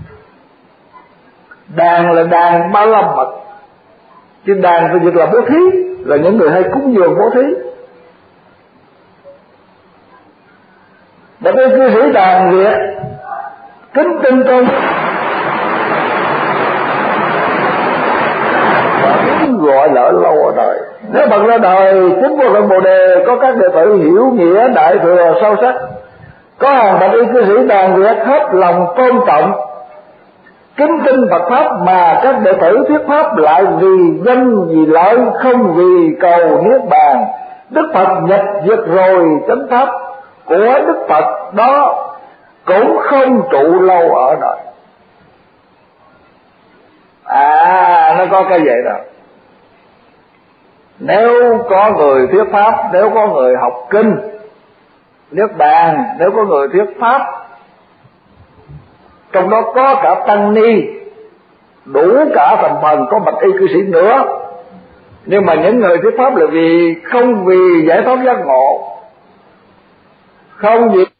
Đàn là đàn ba la mật, chứ đàn thì việc là bố thí, là những người hay cúng dường bố thí. Và cái cư sĩ đàn Việt kính tinh tôn gọi là lâu ở đời. Nếu Phật ra đời chính vô thượng Bồ Đề có các đệ tử hiểu nghĩa đại thừa sâu sắc, có hàng bạch y cư sĩ đàn Việt hết lòng tôn trọng kính tin Phật pháp, mà các đệ tử thuyết pháp lại vì danh vì lợi, không vì cầu niết bàn. Đức Phật nhập diệt rồi chánh pháp của Đức Phật đó cũng không trụ lâu ở đời. Nó có cái vậy đó. Nếu có người thuyết pháp, nếu có người học kinh niết bàn, nếu có người thuyết pháp, trong đó có cả tăng ni, đủ cả thành phần có bạch y cư sĩ nữa, nhưng mà những người thuyết pháp là không vì giải thoát giác ngộ, không vì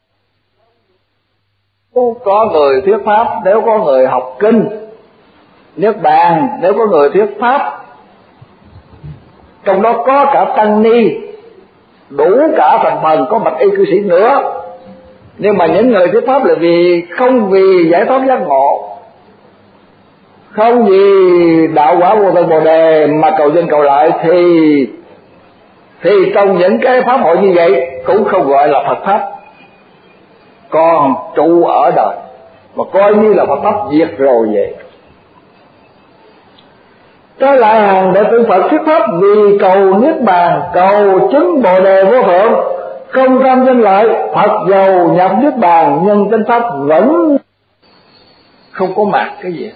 có người thuyết pháp, nếu có người học kinh niết bàn, nếu có người thuyết pháp, trong đó có cả tăng ni, đủ cả thành phần có bạch y cư sĩ nữa, nhưng mà những người thuyết pháp là không vì giải thoát giác ngộ, không vì đạo quả vô thượng Bồ Đề mà cầu danh cầu lại, thì trong những cái pháp hội như vậy cũng không gọi là Phật pháp, còn trụ ở đời, mà coi như là Phật pháp diệt rồi vậy. Trái lại hàng đệ tử Phật thuyết pháp vì cầu niết bàn, cầu chứng Bồ Đề vô thượng, không tham danh lợi, Phật giàu nhập niết bàn, nhân chánh pháp vẫn không có mạt cái gì.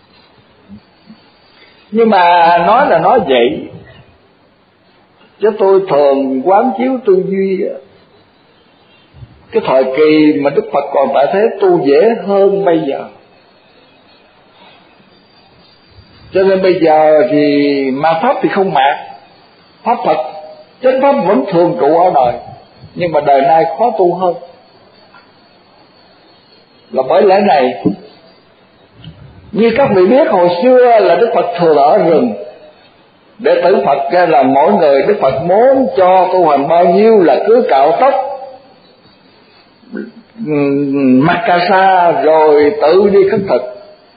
Nhưng mà nói là nói vậy, chứ tôi thường quán chiếu tư duy cái thời kỳ mà Đức Phật còn tại thế tu dễ hơn bây giờ. Cho nên bây giờ thì ma pháp thì không mạt, pháp Phật chánh pháp vẫn thường trụ ở đời, nhưng mà đời nay khó tu hơn. Là bởi lẽ này, như các vị biết, hồi xưa là Đức Phật thường ở rừng. Đệ tử Phật ra là mỗi người Đức Phật muốn cho tu hành bao nhiêu là cứ cạo tóc, mặc cà sa rồi tự đi khất thực.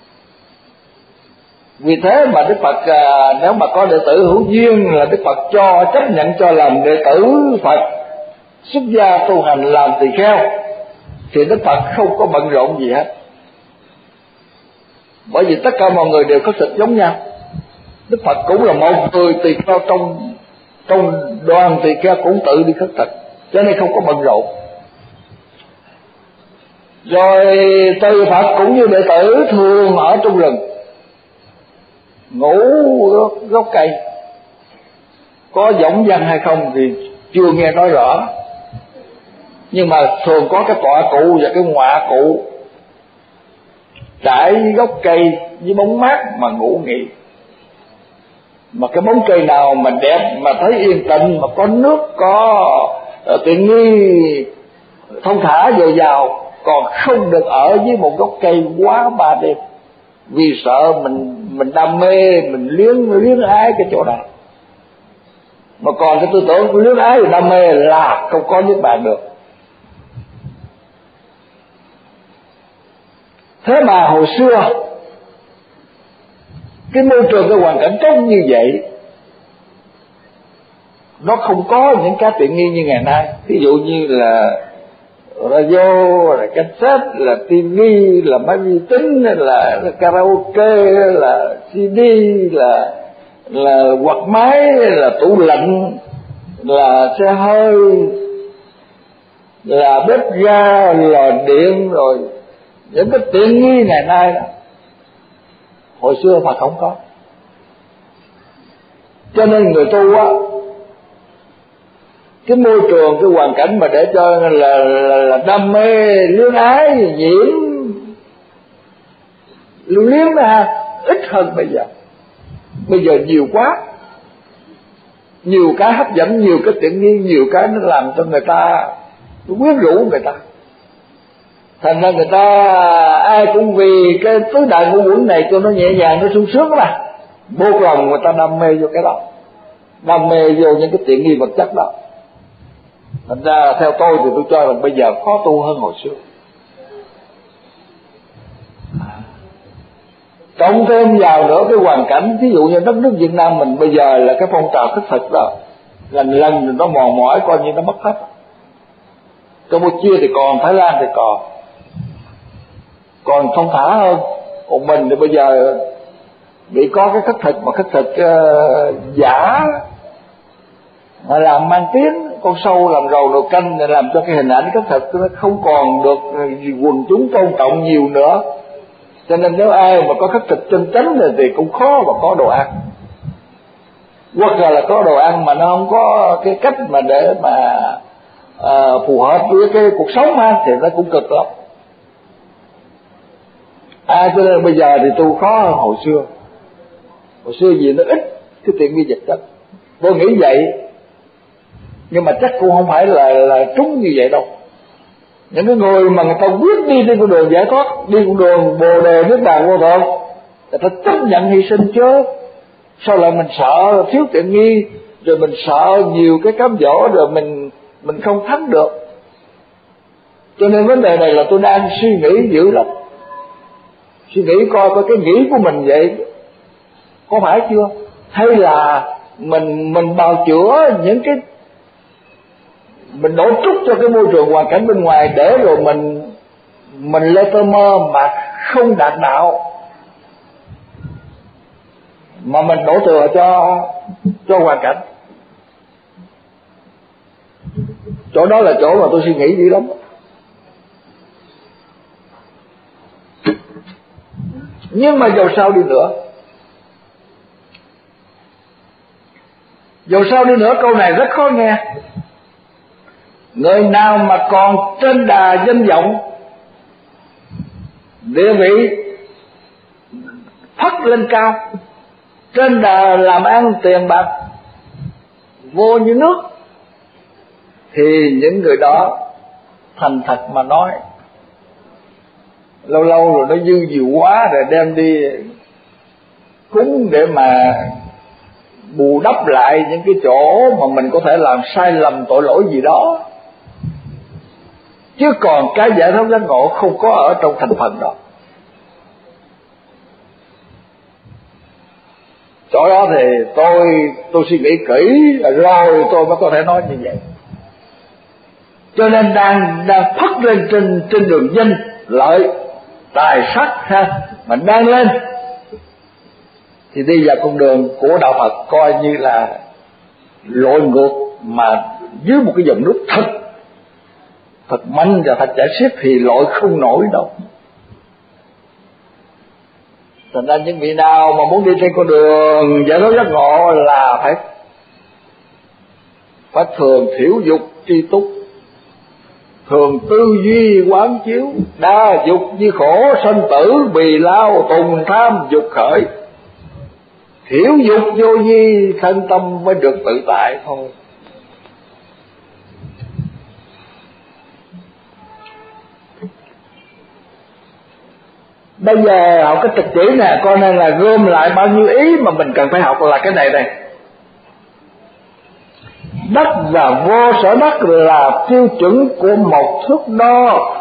Vì thế mà Đức Phật nếu mà có đệ tử hữu duyên là Đức Phật chấp nhận cho làm đệ tử Phật xuất gia tu hành làm tỳ kheo, thì Đức Phật không có bận rộn gì hết, bởi vì tất cả mọi người đều có thịt giống nhau. Đức Phật cũng là một người tỳ kheo trong đoàn tỳ kheo, cũng tự đi khất thực, cho nên không có bận rộn. Rồi tỳ Phật cũng như đệ tử thường ở trong rừng, ngủ gốc cây, có võng văn hay không thì chưa nghe nói rõ, nhưng mà thường có cái tọa cụ và cái ngọa cụ trải gốc cây với bóng mát mà ngủ nghỉ. Mà cái bóng cây nào mà đẹp, mà thấy yên tĩnh, mà có nước, có tiện nghi thông thả dồi dào, còn không được ở dưới một gốc cây quá 3 đêm, vì sợ mình đam mê, mình luyến ái cái chỗ này. Mà còn cái tư tưởng luyến ái và đam mê là không có niết bàn được. Thế mà hồi xưa cái môi trường, cái hoàn cảnh tốt như vậy, nó không có những cái tiện nghi như ngày nay. Ví dụ như là radio, là cassette, là TV, là máy vi tính, là karaoke, là CD, là quạt máy, là tủ lạnh, là xe hơi, là bếp ga, lò điện, rồi những cái tiện nghi ngày nay đó hồi xưa Phật không có. Cho nên người tu á, cái môi trường, cái hoàn cảnh mà để cho là đam mê luyến ái nhiễm lưu luyến đó ha, ít hơn bây giờ. Bây giờ nhiều quá, nhiều cái hấp dẫn, nhiều cái tiện nghi, nhiều cái nó làm cho người ta quyến rũ người ta. Thành ra người ta ai cũng vì cái tứ đại ngũ uẩn này cho nó nhẹ nhàng, nó sung sướng mà buộc lòng người ta đam mê vô cái đó, đam mê vô những cái tiện nghi vật chất đó. Thành ra theo tôi thì tôi cho rằng bây giờ khó tu hơn hồi xưa. Cộng thêm vào nữa cái hoàn cảnh, ví dụ như đất nước Việt Nam mình bây giờ là cái phong trào khất thực đó, lần nó mòn mỏi coi như nó mất hết. Campuchia thì còn, Thái Lan thì còn thông thả hơn. Còn mình thì bây giờ bị có cái khất thực mà khất thực giả mà làm mang tiếng, con sâu làm rầu nồi canh để làm cho cái hình ảnh khất thực nó không còn được quần chúng tôn trọng nhiều nữa. Cho nên nếu ai mà có khất thực chân chánh thì cũng khó mà có đồ ăn, hoặc là có đồ ăn mà nó không có cái cách mà để mà phù hợp với cái cuộc sống ha, thì nó cũng cực lắm. Cho nên bây giờ thì tu khó hơn hồi xưa. Hồi xưa gì nó ít cái tiện nghi vật chất, tôi nghĩ vậy, nhưng mà chắc cũng không phải là trúng như vậy đâu. Những cái người mà người ta quyết đi trên con đường giải thoát, đi con đường Bồ Đề Niết Bàn vô thường, người ta chấp nhận hy sinh chứ. Sao lại mình sợ thiếu tiện nghi, rồi mình sợ nhiều cái cám dỗ, rồi mình không thắng được. Cho nên vấn đề này là tôi đang suy nghĩ dữ lắm, suy nghĩ coi cái nghĩ của mình vậy có phải chưa, hay là mình bào chữa những cái, mình đổ trút cho cái môi trường hoàn cảnh bên ngoài, để rồi mình lê tơ mơ mà không đạt đạo, mà mình đổ thừa cho hoàn cảnh. Chỗ đó là chỗ mà tôi suy nghĩ dữ lắm. Nhưng mà dầu sao đi nữa, câu này rất khó nghe. Người nào mà còn trên đà danh vọng, địa vị phất lên cao, trên đà làm ăn tiền bạc vô như nước, thì những người đó thành thật mà nói, lâu lâu rồi nó dư nhiều quá rồi đem đi cúng để mà bù đắp lại những cái chỗ mà mình có thể làm sai lầm tội lỗi gì đó. Chứ còn cái giải thoát giác ngộ không có ở trong thành phần đó. Chỗ đó thì tôi suy nghĩ kỹ rồi tôi mới có thể nói như vậy. Cho nên đang phất lên trên đường danh lợi tài sắc ha, mình đang lên thì đi vào con đường của đạo Phật coi như là lội ngược, mà dưới một cái dòng nước thật mạnh và thật chảy xiết thì lội không nổi đâu. Thành ra những vị nào mà muốn đi trên con đường giải thoát giác ngộ là phải thường thiểu dục tri túc, thường tư duy quán chiếu, đa dục như khổ sanh tử, bì lao tùng tham dục khởi. Thiểu dục vô vi, thân tâm mới được tự tại thôi. Bây giờ học cái trực chỉ nè, con nên là gom lại bao nhiêu ý mà mình cần phải học là cái này đây. Đất và vô sở đất là tiêu chuẩn của một thước đo,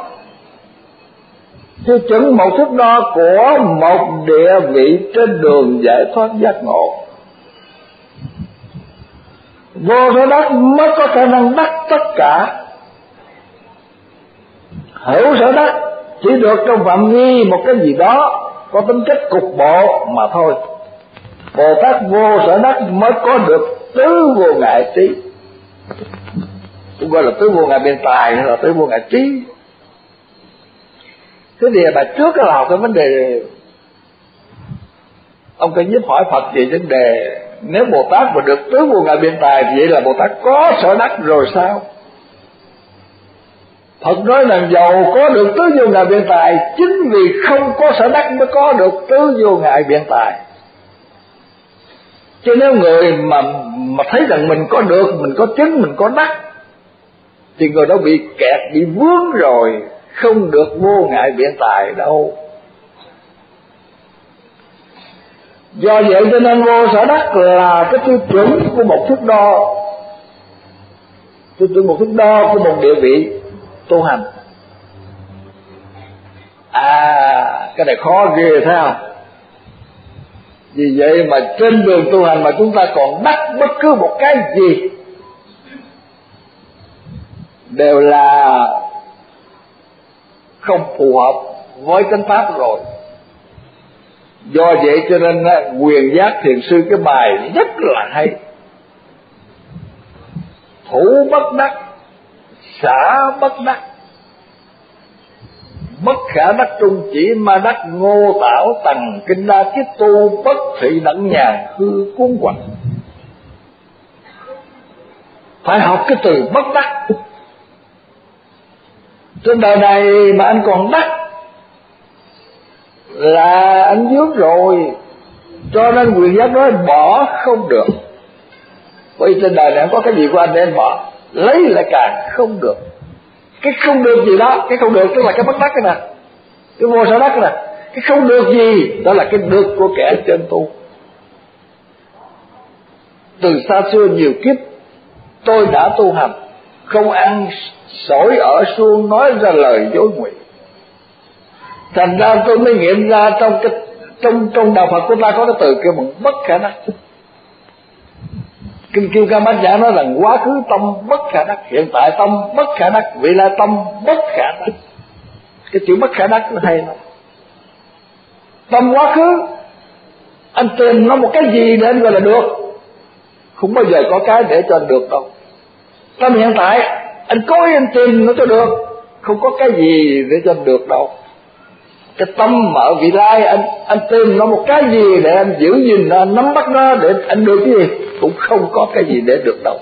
tiêu chuẩn một thước đo của một địa vị trên đường giải thoát giác ngộ. Vô sở đắc mới có khả năng đắc tất cả. Hữu sở đắc chỉ được trong phạm vi một cái gì đó có tính chất cục bộ mà thôi. Bồ Tát vô sở đắc mới có được tứ vô ngại trí, cũng gọi là tứ vô ngại biện tài hay là tứ vô ngại trí. Thế thì bà trước là học cái vấn đề, ông cần giúp hỏi Phật về vấn đề nếu Bồ Tát mà được tứ vô ngại biện tài thì vậy là Bồ Tát có sở đắc rồi sao? Phật nói là giàu có được tứ vô ngại biện tài, chính vì không có sở đắc mới có được tứ vô ngại biện tài. Chứ nếu người mà thấy rằng mình có được, mình có chứng, mình có đắc, thì người đó bị kẹt, bị vướng rồi, không được vô ngại biện tài đâu. Do vậy cho nên vô sở đắc là cái tiêu chuẩn của một thước đo, tiêu chuẩn một thước đo của một địa vị tu hành. Cái này khó ghê thấy không? Vì vậy mà trên đường tu hành mà chúng ta còn đắc bất cứ một cái gì đều là không phù hợp với chánh pháp rồi. Do vậy cho nên Quyền Giác Thiền Sư cái bài rất là hay: thủ bất đắc, xả bất đắc, bất khả đắc trung chỉ ma đắc, ngô tảo tầng kinh đa kiết tu, bất thị đẳng nhàn hư cuốn quạnh. Phải học cái từ bất đắc. Trên đời này mà anh còn đắc là anh dướng rồi. Cho nên Quyền Giác nói bỏ không được. Bởi vì trên đời này không có cái gì của anh để anh bỏ, lấy lại càng không được. Cái không được gì đó, cái không được tức là cái bất đắc cái nè, cái vô sở đắc cái nè. Cái không được gì đó là cái được của kẻ trên tu. Từ xa xưa nhiều kiếp tôi đã tu hành, không ăn sổi ở suông, nói ra lời dối ngụy. Thành ra tôi mới nghiệm ra trong đạo Phật của ta có cái từ kêu bằng bất khả đắc. Kinh Kim Cang Bát Nhã nói rằng quá khứ tâm bất khả đắc, hiện tại tâm bất khả đắc, vị lai tâm bất khả đắc. Cái chữ bất khả đắc nó hay lắm. Tâm quá khứ anh tìm nó một cái gì để anh gọi là được, không bao giờ có cái để cho anh được đâu. Tâm hiện tại anh cố ý anh tìm nó cho được, không có cái gì để cho anh được đâu. Cái tâm mà ở vị lai anh tìm nó một cái gì để anh giữ gìn nó, nắm bắt nó để anh được cái gì, cũng không có cái gì để được đâu.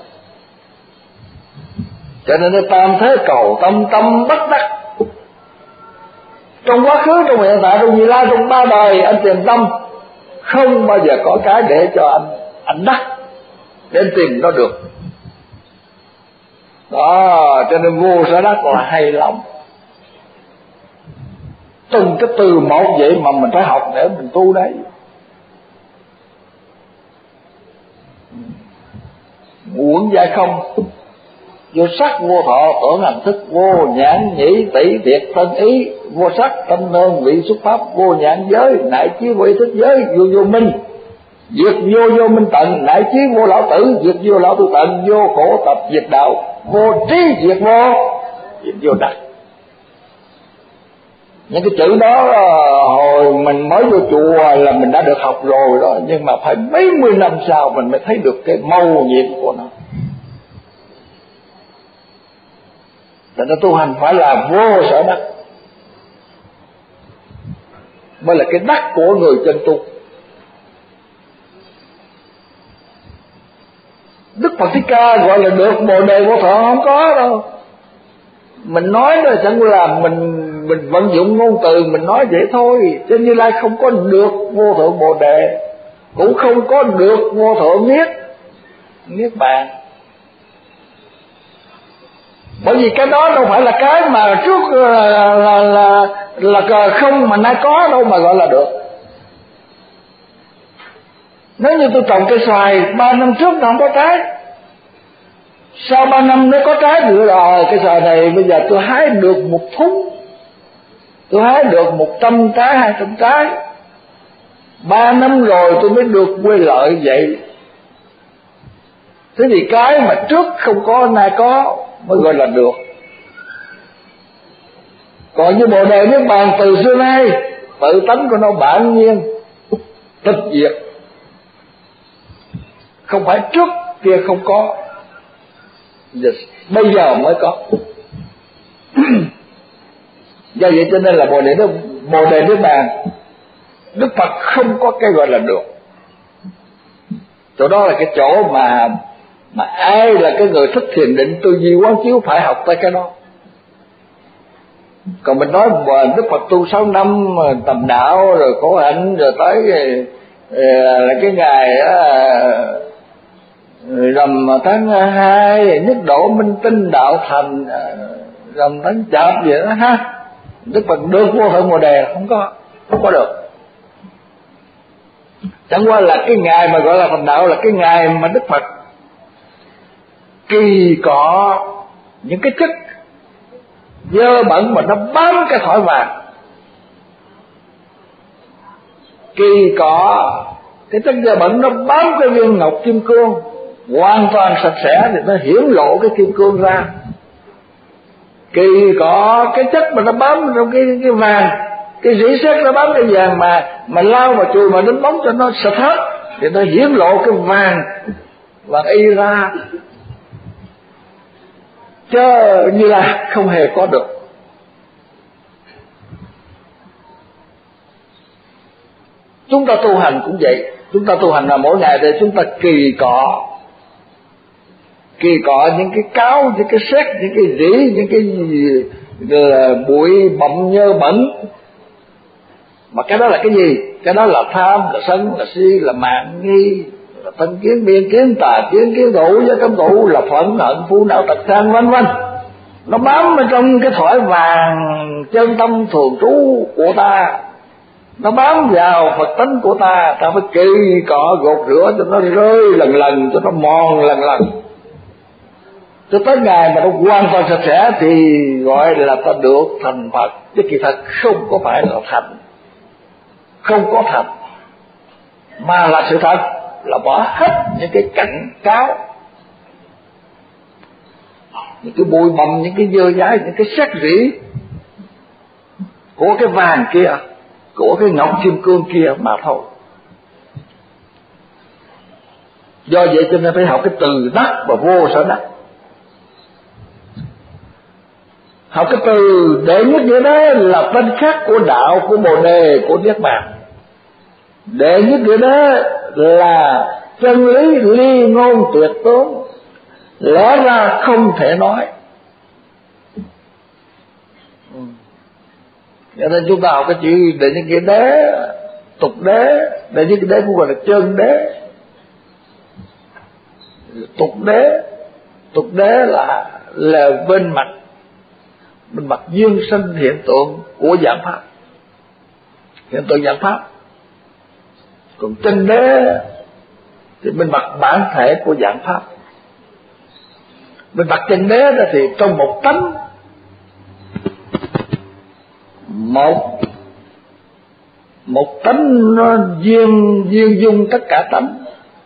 Cho nên tam thế cầu tâm, tâm bất đắc. Trong quá khứ, trong hiện tại, trong vị lai, trong ba đời anh tìm tâm, không bao giờ có cái để cho anh đắc, để anh tìm nó được. Đó, cho nên vô sở đắc là hay lắm. Từng cái từ một vậy mà mình phải học để mình tu đấy. Uẩn giải không, vô sắc vô thọ tưởng hành thức, vô nhãn nhĩ tỷ thiệt thân ý, vô sắc tâm nương vị xuất pháp, vô nhãn giới nại chí vô ý thức giới, vô minh diệt vô minh tận, nại chí vô lão tử diệt vô lão tử tận, vô khổ tập diệt đạo, vô trí diệt vô đắc. Những cái chữ đó hồi mình mới vô chùa là mình đã được học rồi đó, nhưng mà phải mấy mươi năm sau mình mới thấy được cái mâu nhiệm của nó. Nên tu hành phải là vô sở đắc, mới là cái đắc của người chân tu. Đức Phật Thích Ca gọi là được bồ đề vô thọ không có đâu. Mình nói đó chẳng là mình vận dụng ngôn từ mình nói vậy thôi, chứ Như Lai không có được vô thượng bồ đề, cũng không có được vô thượng niết bàn. Bởi vì cái đó đâu phải là cái mà trước là không mà nay có đâu mà gọi là được. Nếu như tôi trồng cây xoài 3 năm trước nó không có trái, sau 3 năm nó có trái nữa rồi, cái xoài này bây giờ tôi hái được một thúng, tôi hái được 100 trái 200 trái, 3 năm rồi tôi mới được quay lợi vậy. Thế thì cái mà trước không có nay có mới gọi là được. Còn như Bồ Đề Niết Bàn từ xưa nay, tự tánh của nó bản nhiên tịch diệt, không phải trước kia không có, bây giờ mới có. Do vậy cho nên là Bồ Đề Niết Bàn, Đức Phật không có cái gọi là được. Chỗ đó là cái chỗ mà ai là cái người thích thiền định tư duy quán chiếu phải học tới cái đó. Còn mình nói Đức Phật tu 6 năm tầm đạo rồi khổ hạnh rồi tới là cái ngày rằm tháng 2 nhất độ minh tinh đạo thành, rằm tháng Chạp vậy đó ha. Đức Phật được vô thượng Bồ Đề không có được. Chẳng qua là cái ngày mà gọi là thành đạo là cái ngày mà Đức Phật kỳ cọ những cái chất dơ bẩn mà nó bám cái thỏi vàng, kỳ cọ cái chất dơ bẩn nó bám cái viên ngọc kim cương hoàn toàn sạch sẽ thì nó hiển lộ cái kim cương ra. Kỳ cọ cái chất mà nó bám trong cái vàng, cái rỉ sét nó bám cái vàng mà lau mà chùi mà đánh bóng cho nó sạch hết thì nó hiển lộ cái vàng y ra. Chứ Như Lai không hề có được. Chúng ta tu hành cũng vậy. Chúng ta tu hành là mỗi ngày để chúng ta kỳ cọ những cái cáo, những cái sét, những cái rỉ, những cái gì là bụi bặm nhơ bẩn. Mà cái đó là cái gì? Cái đó là tham, là sân, là si, là mạn nghi, là thân kiến, biên kiến, tà kiến, kiến thủ, giới cấm thủ, là phẫn hận, phu não, tật sang, vân vân. Nó bám ở trong cái thỏi vàng chân tâm thường trú của ta, nó bám vào Phật tánh của ta. Ta phải kỳ cọ gột rửa cho nó rơi lần lần, cho nó mòn lần lần, cho tới ngày mà nó hoàn toàn sạch sẽ thì gọi là ta được thành Phật. Chứ kỳ thật không có phải là thành, không có thành, mà là sự thật là bỏ hết những cái cảnh cáo, những cái bụi bặm, những cái dơ dãi, những cái sét rỉ của cái vàng kia, của cái ngọc kim cương kia mà thôi. Do vậy cho nên phải học cái từ đắc và vô sở đắc. Học cái từ đệ nhất nghĩa đế là tên khác của đạo, của Bồ Đề, của Niết Bàn. Đệ nhất nghĩa đế là chân lý ly ngôn tuyệt tướng, lẽ ra không thể nói. Cho nên chúng ta học cái chữ đệ nhất nghĩa đế, tục đế. Đệ nhất nghĩa đế cũng gọi là chân đế, tục đế. Tục đế là bên mặt duyên sinh hiện tượng của dạng pháp, hiện tượng dạng pháp. Còn chân đế thì bên mặt bản thể của dạng pháp. Bên mặt chân đế đó thì trong một tánh, một tánh nó duyên dung tất cả tánh.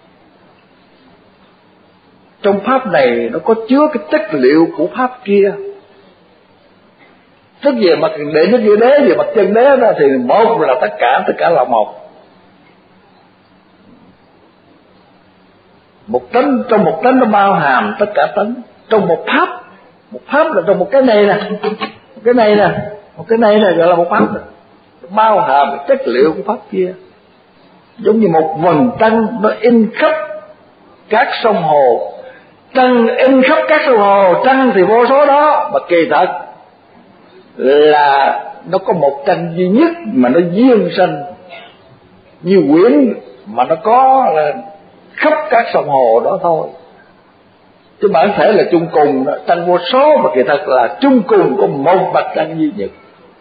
Trong pháp này nó có chứa cái chất liệu của pháp kia. Tức về mặt đệ nhất nghĩa đế, về mặt chân đế đó thì một là tất cả là một. Một tánh, trong một tánh nó bao hàm tất cả tánh. Trong một pháp là trong một cái này nè, một cái này gọi là một pháp này. Bao hàm chất liệu của pháp kia. Giống như một vầng trăng nó in khắp các sông hồ. Trăng in khắp các sông hồ, trăng thì vô số đó, mà kỳ thật là nó có một trăng duy nhất mà nó duyên sinh như quyển mà nó có là khắp các sông hồ đó thôi. Chứ bản thể là chung cùng đó, trăng vô số mà kỳ thật là chung cùng có một mặt trăng duy nhất.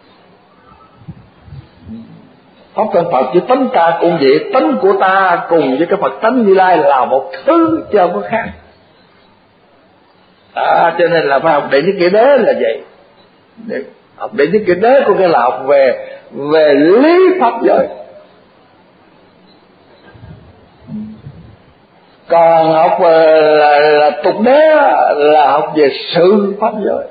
Pháp thân Phật chứ tánh ta cũng vậy, tánh của ta cùng với cái Phật tánh Như Lai là một thứ chứ không có khác. Cho nên là phải học đệ nhất nghĩa đế là vậy. Học đệ nhất nghĩa đế có nghĩa là học về lý pháp giới. Còn học là tục đế là học về sự pháp giới.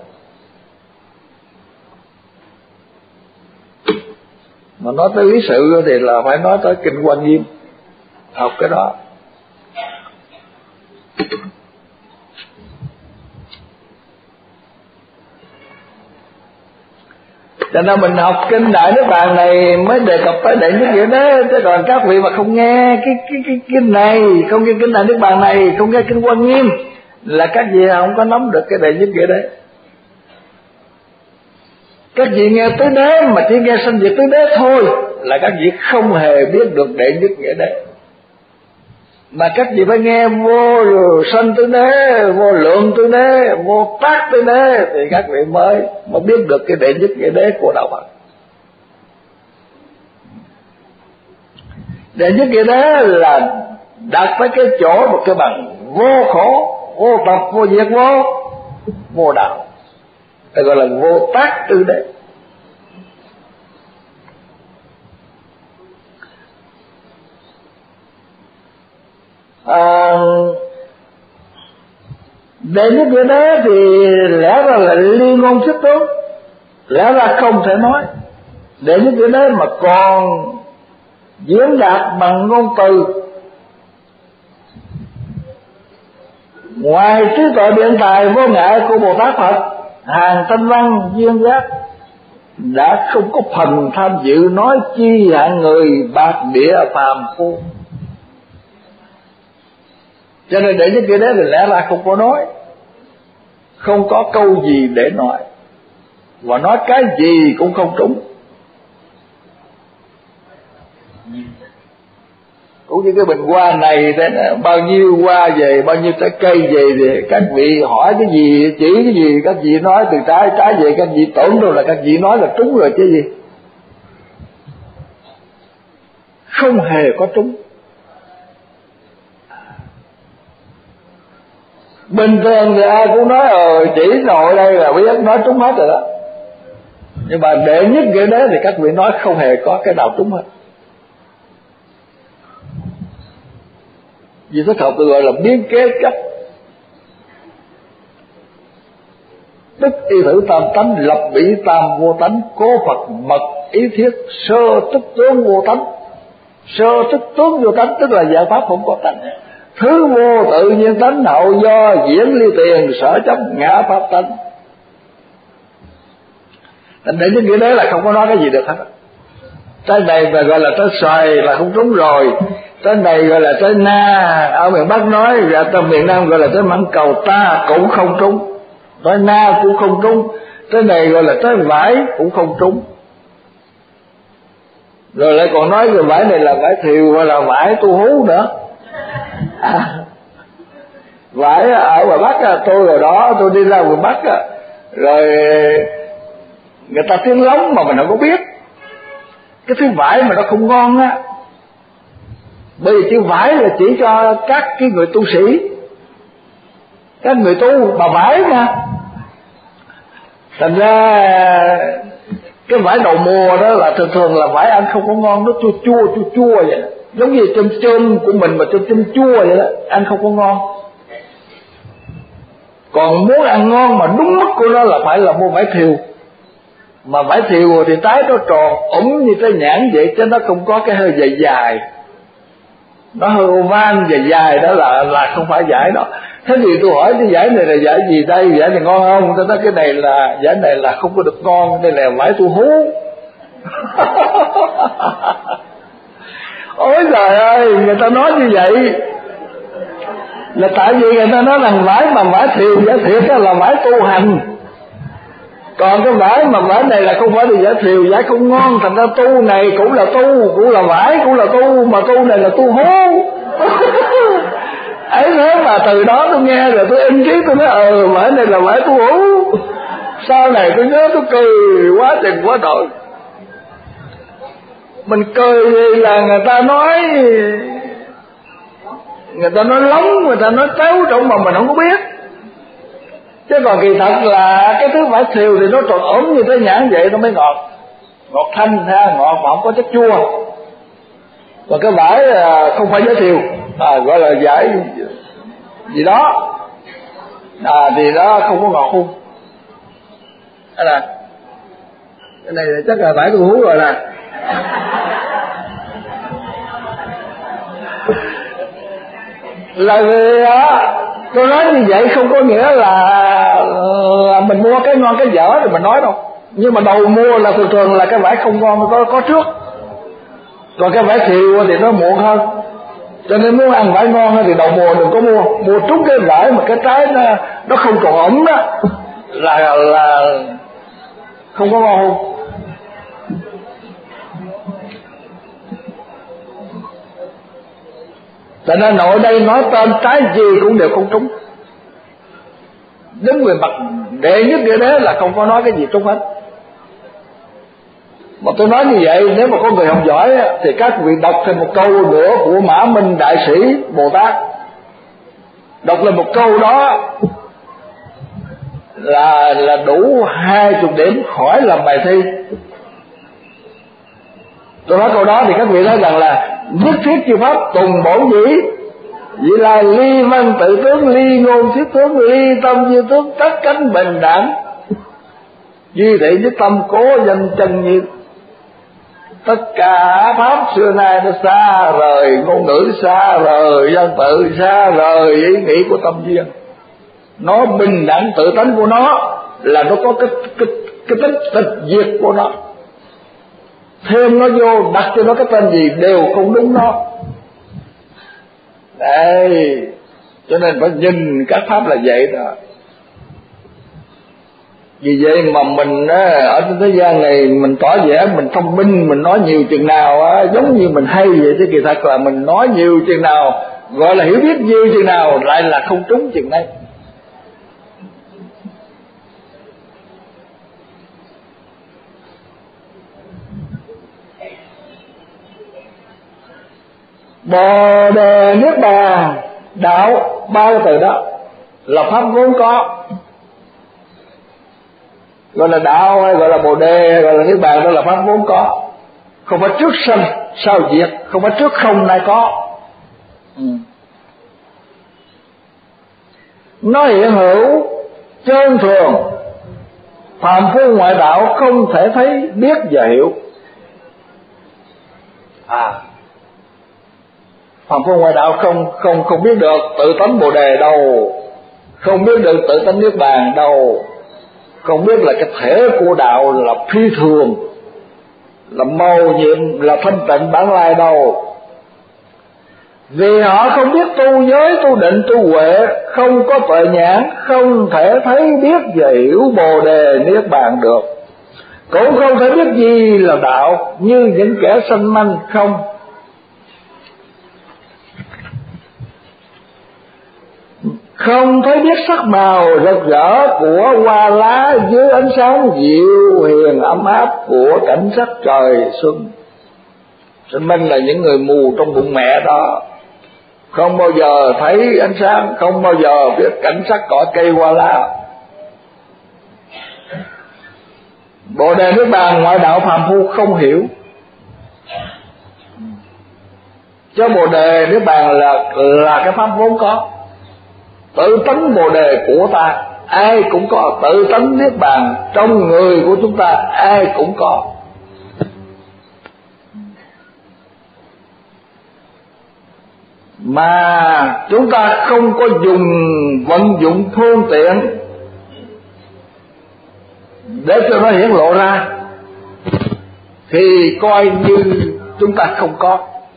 Mà nói tới lý sự thì là phải nói tới Kinh Hoa Nghiêm, học cái đó. Cho nên mình học Kinh Đại Niết Bàn này mới đề cập tới đệ nhất nghĩa đế. Chứ còn các vị mà không nghe cái kinh này, không nghe Kinh Đại Niết Bàn này, không nghe Kinh Hoa Nghiêm, là các vị không có nắm được cái đệ nhất nghĩa đế. Các vị nghe tứ đế mà chỉ nghe sanh diệt tứ đế thôi là các vị không hề biết được đệ nhất nghĩa đế. Mà các vị phải nghe vô sanh tứ đế, vô lượng tứ đế, vô tác tứ đế thì các vị mới biết được cái đệ nhất nghĩa đế của đạo Phật. Đệ nhất nghĩa đế là đặt tới cái chỗ một cái bằng vô khổ, vô tập, vô diệt, vô đạo, đây gọi là vô tác tứ đế. Đệ nhất nghĩa đế thì lẽ ra là liên ngôn xuất tướng, lẽ ra không thể nói. Đệ nhất nghĩa đế mà còn diễn đạt bằng ngôn từ, ngoài trí tuệ biện tài vô ngại của Bồ Tát Phật, hàng thanh văn duyên giác đã không có phần tham dự, nói chi hạng người bạc địa phàm phu. Cho nên đệ nhất nghĩa đế thì lẽ ra không có nói, không có câu gì để nói, và nói cái gì cũng không trúng. Cũng như cái bình hoa này, bao nhiêu hoa về, bao nhiêu trái cây về thì các vị hỏi cái gì, chỉ cái gì, các vị nói từ trái về, các vị tưởng đâu là các vị nói là trúng rồi chứ gì. Không hề có trúng. Bình thường thì ai cũng nói chỉ ngồi đây là biết nói trúng hết rồi đó. Nhưng mà đệ nhất nghĩa đế thì các vị nói không hề có cái nào trúng hết. Vì thích học tôi gọi là biến kế chấp, tức y thử tam tánh, lập bỉ tam vô tánh, cố Phật mật ý thiết, sơ tức tướng vô tánh. Sơ tức tướng vô tánh tức là giải pháp không có tánh. Thứ vô tự nhiên tánh, hậu do diễn ly tiền, sở chấp ngã pháp tánh. Thành đệ nhất nghĩa đế là không có nói cái gì được hết. Trái này mà gọi là trái xoài là không trúng rồi, trái này gọi là trái na, ở miền Bắc nói, và trong miền Nam gọi là trái mãng cầu ta cũng không trúng, trái na cũng không trúng, trái này gọi là trái vải cũng không trúng. Rồi lại còn nói cái vải này là vải thiều hay là vải tu hú nữa. Vải ở ngoài Bắc tôi rồi đó, tôi đi ra miền Bắc rồi người ta tiếng lóng mà mình không có biết. Cái thứ vải mà nó không ngon á, bởi vì chữ vải là chỉ cho các cái người tu sĩ, các người tu bà vải mà. Thành ra cái vải đầu mùa đó là thường là vải ăn không có ngon, nó chua vậy, giống như chôm của mình mà chôm chua vậy đó, ăn không có ngon. Còn muốn ăn ngon mà đúng mức của nó là phải là mua vải thiều. Mà vải thiều thì trái nó tròn ủng như trái nhãn vậy, chứ nó không có cái hơi dài dài, nó hơi oval dài đó là không phải vải đó. Thế thì tôi hỏi cái vải này là vải gì đây, vải này ngon không? Tôi nói cái này là vải này là không có được ngon, đây là vải tu hú. Ôi trời ơi, người ta nói như vậy là tại vì người ta nói rằng vải mà vải thiều, vải thiệt đó là vải tu hành. Còn cái vải mà vải này là không phải là vải thiều, vải không ngon, thành ra tu này cũng là tu, cũng là vải, cũng là tu, mà tu này là tu hú. Ấy thế mà từ đó tôi nghe rồi tôi in chí, tôi nói vải này là vải tu hú. Sau này tôi nhớ tôi cười quá chừng quá đội. Mình cười vì là người ta nói lóng, người ta nói téo trộn mà mình không có biết. Chứ còn kỳ thật là cái thứ vải thiều thì nó tròn ốm như thế nhãn vậy nó mới ngọt, ngọt thanh ha, ngọt mà không có chất chua. Còn cái vải không phải vải thiều, gọi là giải gì đó, thì đó không có ngọt không. Cái này chắc là phải tôi hú rồi nè. Là vì tôi nói như vậy không có nghĩa là mình mua cái ngon cái dở thì mình nói đâu. Nhưng mà đầu mua là thường là cái vải không ngon có trước, còn cái vải thiều thì nó muộn hơn. Cho nên muốn ăn vải ngon thì đầu mùa đừng có mua trúng cái vải mà cái trái nó không còn ẩm đó là không có ngon không. Cho nên nội đây nói tên trái gì cũng đều không trúng. Đứng về mặt đệ nhất địa đế là không có nói cái gì trúng hết. Mà tôi nói như vậy, nếu mà có người học giỏi thì các vị đọc thêm một câu nữa của Mã Minh Đại Sĩ Bồ Tát. Đọc lên một câu đó là đủ 20 điểm khỏi làm bài thi. Tôi nói câu đó thì các vị nói rằng là nhất thiết chư pháp tùng bổn dĩ, vậy là ly văn tự tướng, ly ngôn thiết tướng, ly tâm như tướng, tất cánh bình đẳng, duy thị với tâm cố danh chân như. Tất cả pháp xưa nay nó xa rời ngôn ngữ, xa rời văn tự, xa rời ý nghĩ của tâm duyên. Nó bình đẳng tự tánh của nó là nó có cái tính tịch diệt của nó. Thêm nó vô đặt cho nó cái tên gì đều không đúng nó. Đây, cho nên phải nhìn các pháp là vậy đó. Vì vậy mà mình ở trên thế gian này mình tỏ vẻ mình thông minh, mình nói nhiều chừng nào giống như mình hay vậy, chứ kỳ thật là mình nói nhiều chừng nào, gọi là hiểu biết nhiều chừng nào lại là không trúng chừng đấy. Bồ đề niết bàn đạo, ba cái từ đó là pháp vốn có, gọi là đạo hay gọi là bồ đề hay gọi là niết bàn, đó là pháp vốn có, không phải trước sanh sau diệt, không phải trước không nay có. Nó hiện hữu chân thường, phàm phu ngoại đạo không thể thấy biết và hiểu. Phàm phu ngoại đạo không biết được tự tánh bồ đề đâu, không biết được tự tánh niết bàn đâu, không biết là cái thể của đạo là phi thường, là màu nhiệm, là thanh tịnh bản lai đâu. Vì họ không biết tu giới, tu định, tu huệ, không có tuệ nhãn, không thể thấy biết và hiểu bồ đề niết bàn được, cũng không thể biết gì là đạo, như những kẻ sanh manh không. Không thấy biết sắc màu rực rỡ của hoa lá dưới ánh sáng dịu hiền ấm áp của cảnh sắc trời xuân. Sinh minh là những người mù trong bụng mẹ đó, không bao giờ thấy ánh sáng, không bao giờ biết cảnh sắc cỏ cây hoa lá. Bồ đề niết bàn ngoại đạo phàm phu không hiểu. Chứ bồ đề niết bàn là cái pháp vốn có. Tự tánh bồ đề của ta ai cũng có, tự tánh niết bàn trong người của chúng ta ai cũng có. Mà chúng ta không có vận dụng phương tiện để cho nó hiển lộ ra, thì coi như chúng ta không có.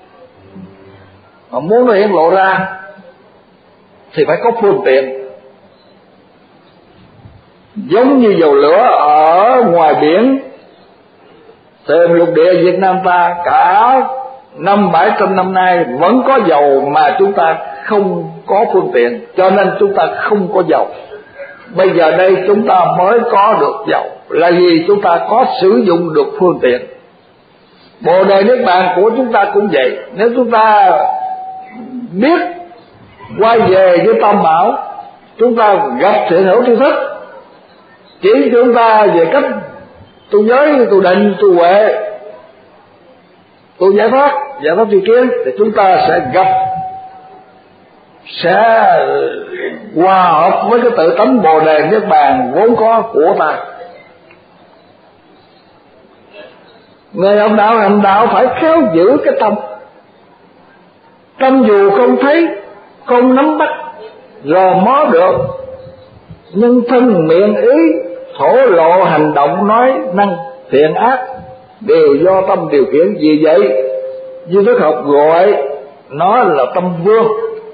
Mà muốn nó hiển lộ ra thì phải có phương tiện. Giống như dầu lửa ở ngoài biển, thêm lục địa Việt Nam ta cả 500-700 năm nay vẫn có dầu, mà chúng ta không có phương tiện, cho nên chúng ta không có dầu. Bây giờ đây chúng ta mới có được dầu, là vì chúng ta có sử dụng được phương tiện. Bồ đề niết bàn của chúng ta cũng vậy. Nếu chúng ta biết quay về với tam bảo, chúng ta gặp thiện hữu tri thức chỉ chúng ta về cách tu giới, tu định, tu huệ, tu giải thoát tri kiến, thì chúng ta sẽ gặp sẽ hòa hợp với cái tự tánh Bồ Đề Niết Bàn vốn có của ta. Người ông đạo hành đạo phải khéo giữ cái tâm. Tâm dù không thấy, không nắm bắt, dò mó được, nhưng thân miệng ý thổ lộ hành động nói năng thiện ác đều do tâm điều khiển. Vì vậy Duy Thức học gọi nó là tâm vương.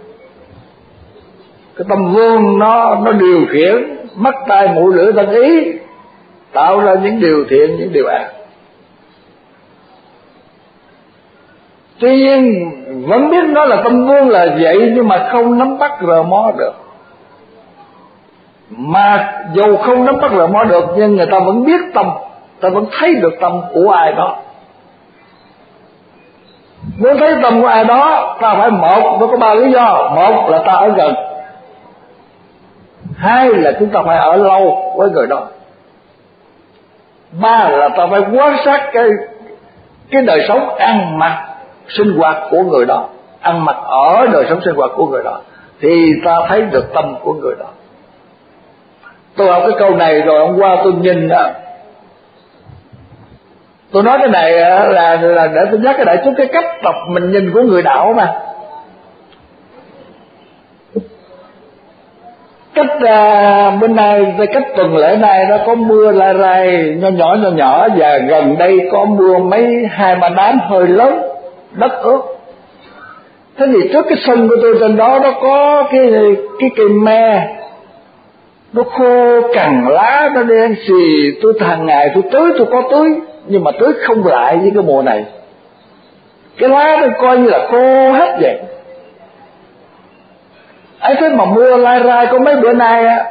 Cái tâm vương nó điều khiển mắt tai mũi lưỡi thân ý, tạo ra những điều thiện, những điều ác. Tuy nhiên vẫn biết nó là tâm vương là vậy, nhưng mà không nắm bắt rờ mó được. Mà dù không nắm bắt rờ mó được, nhưng người ta vẫn biết tâm, ta vẫn thấy được tâm của ai đó. Muốn thấy tâm của ai đó, ta phải một, nó có ba lý do. Một là ta ở gần, hai là chúng ta phải ở lâu với người đó, ba là ta phải quan sát cái đời sống ăn mặc sinh hoạt của người đó, ăn mặc ở đời sống sinh hoạt của người đó, thì ta thấy được tâm của người đó. Tôi học cái câu này rồi hôm qua tôi nhìn đó, tôi nói cái này là để tôi nhắc cái đại chúng cái cách tập mình nhìn của người đạo mà. Cách bên này, cách tuần lễ này nó có mưa la rai nhỏ nhỏ, và gần đây có mưa hai ba đám hơi lớn, đất ướt. Thế thì trước cái sân của tôi trên đó nó có cái cây me, nó khô cằn lá, nó đen xì. Tôi hàng ngày tôi tưới, tôi có tưới, nhưng mà tưới không lại với cái mùa này. Cái lá nó coi như là khô hết vậy. Ấy thế mà mưa lai rai có mấy bữa nay á,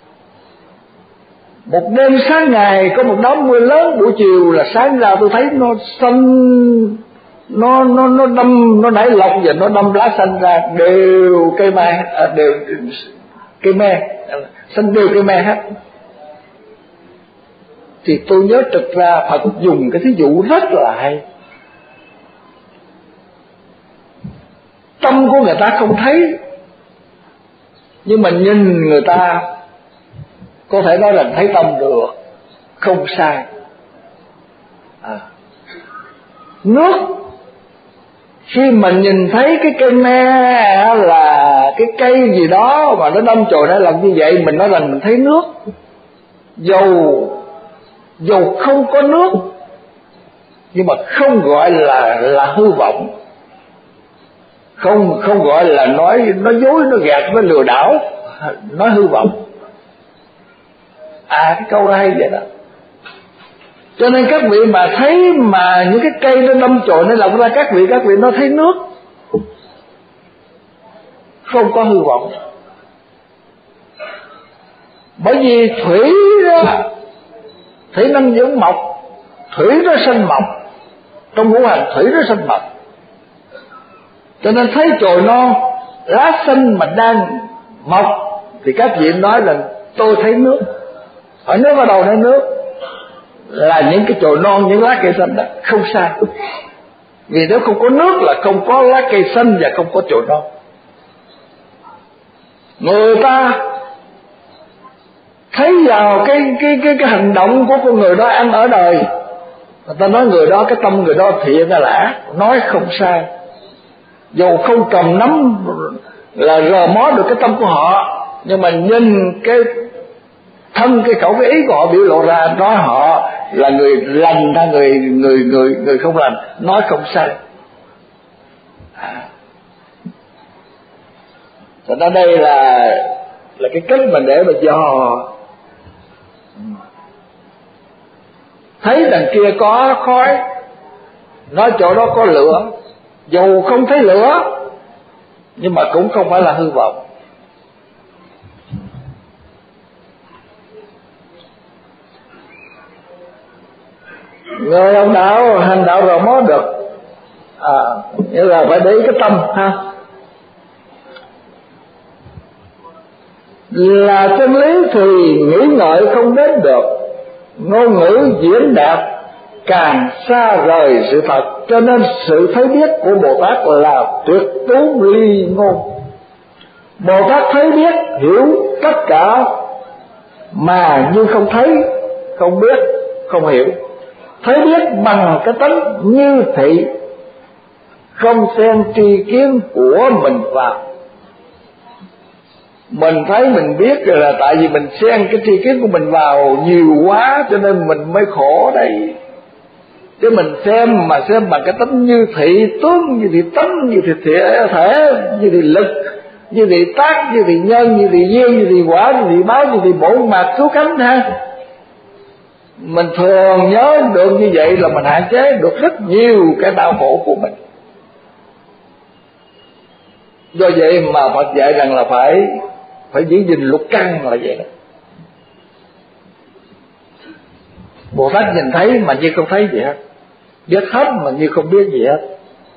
một đêm sáng ngày có một đám mưa lớn, buổi chiều là sáng ra tôi thấy nó xanh, nó đâm, nó nảy lọc và nó đâm lá xanh ra, đều cây me, đều cây me xanh, đều cây me hết. Thì tôi nhớ trực ra Phật dùng cái thí dụ rất là hay. Tâm của người ta không thấy, nhưng mà nhìn người ta có thể nói là thấy tâm được, không sai. Nước, khi mình nhìn thấy cái cây me là cái cây gì đó mà nó đâm chồi nó làm như vậy, mình nói rằng mình thấy nước. Dầu không có nước, nhưng mà không gọi là hư vọng, không gọi là nói dối, nó gạt, nó lừa đảo, nói hư vọng. Cái câu đó hay vậy đó. Cho nên các vị mà thấy mà những cái cây nó đâm chồi nó lọc ra, các vị nó thấy nước, không có hư vọng. Bởi vì thủy đó, thủy năng dưỡng mộc, thủy nó sinh mộc, trong ngũ hành thủy nó sinh mộc. Cho nên thấy chồi non, lá xanh mà đang mọc thì các vị nói là tôi thấy nước. Hỏi nước ở đâu thấy nước? Là những cái chồi non, những lá cây xanh đó, không sai. Vì nếu không có nước là không có lá cây xanh và không có chồi non. Người ta thấy vào cái hành động của con người đó ăn ở đời, người ta nói người đó, cái tâm người đó thiện hay là ác, nói không sai. Dù không cầm nắm là rờ mó được cái tâm của họ, nhưng mà nhìn cái thân, cái khẩu, cái ý của họ biểu lộ ra, nói họ là người lành hay người không lành, nói không sai. Cho nên đây là cái cách mà để mà dò. Thấy đằng kia có khói, nói chỗ đó có lửa, dù không thấy lửa nhưng mà cũng không phải là hư vọng. Người ông đạo hành đạo rồi mới được, nghĩa là phải để ý cái tâm ha. Là chân lý thì nghĩ ngợi không đến được, ngôn ngữ diễn đạt càng xa rời sự thật. Cho nên sự thấy biết của Bồ Tát là tuyệt tú ly ngôn. Bồ Tát thấy biết hiểu tất cả mà như không thấy, không biết, không hiểu. Thấy biết bằng cái tánh như thị, không xen tri kiến của mình vào. Mình thấy mình biết là tại vì mình xen cái tri kiến của mình vào nhiều quá, cho nên mình mới khổ đây. Chứ mình xem mà xem bằng cái tánh như thị tướng, như thị tánh, như thị thể, như thị lực, như thị tác, như thị nhân, như thị duyên, như thị quả, như thị báo, như thị bổn mạc cứu cánh ha. Mình thường nhớ được như vậy là mình hạn chế được rất nhiều cái đau khổ của mình. Do vậy mà Phật dạy rằng là phải giữ gìn lục căn là vậy đó. Bồ Tát nhìn thấy mà như không thấy gì hết, biết hết mà như không biết gì hết.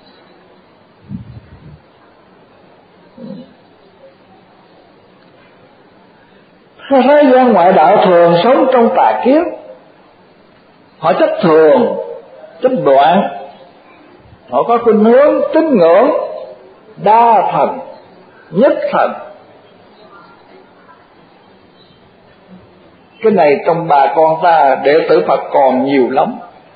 Thế gian ngoại đạo thường sống trong tà kiến. Họ chấp thường, chấp đoạn, họ có khuynh hướng tín ngưỡng đa thần, nhất thần. Cái này trong bà con ta đệ tử Phật còn nhiều lắm,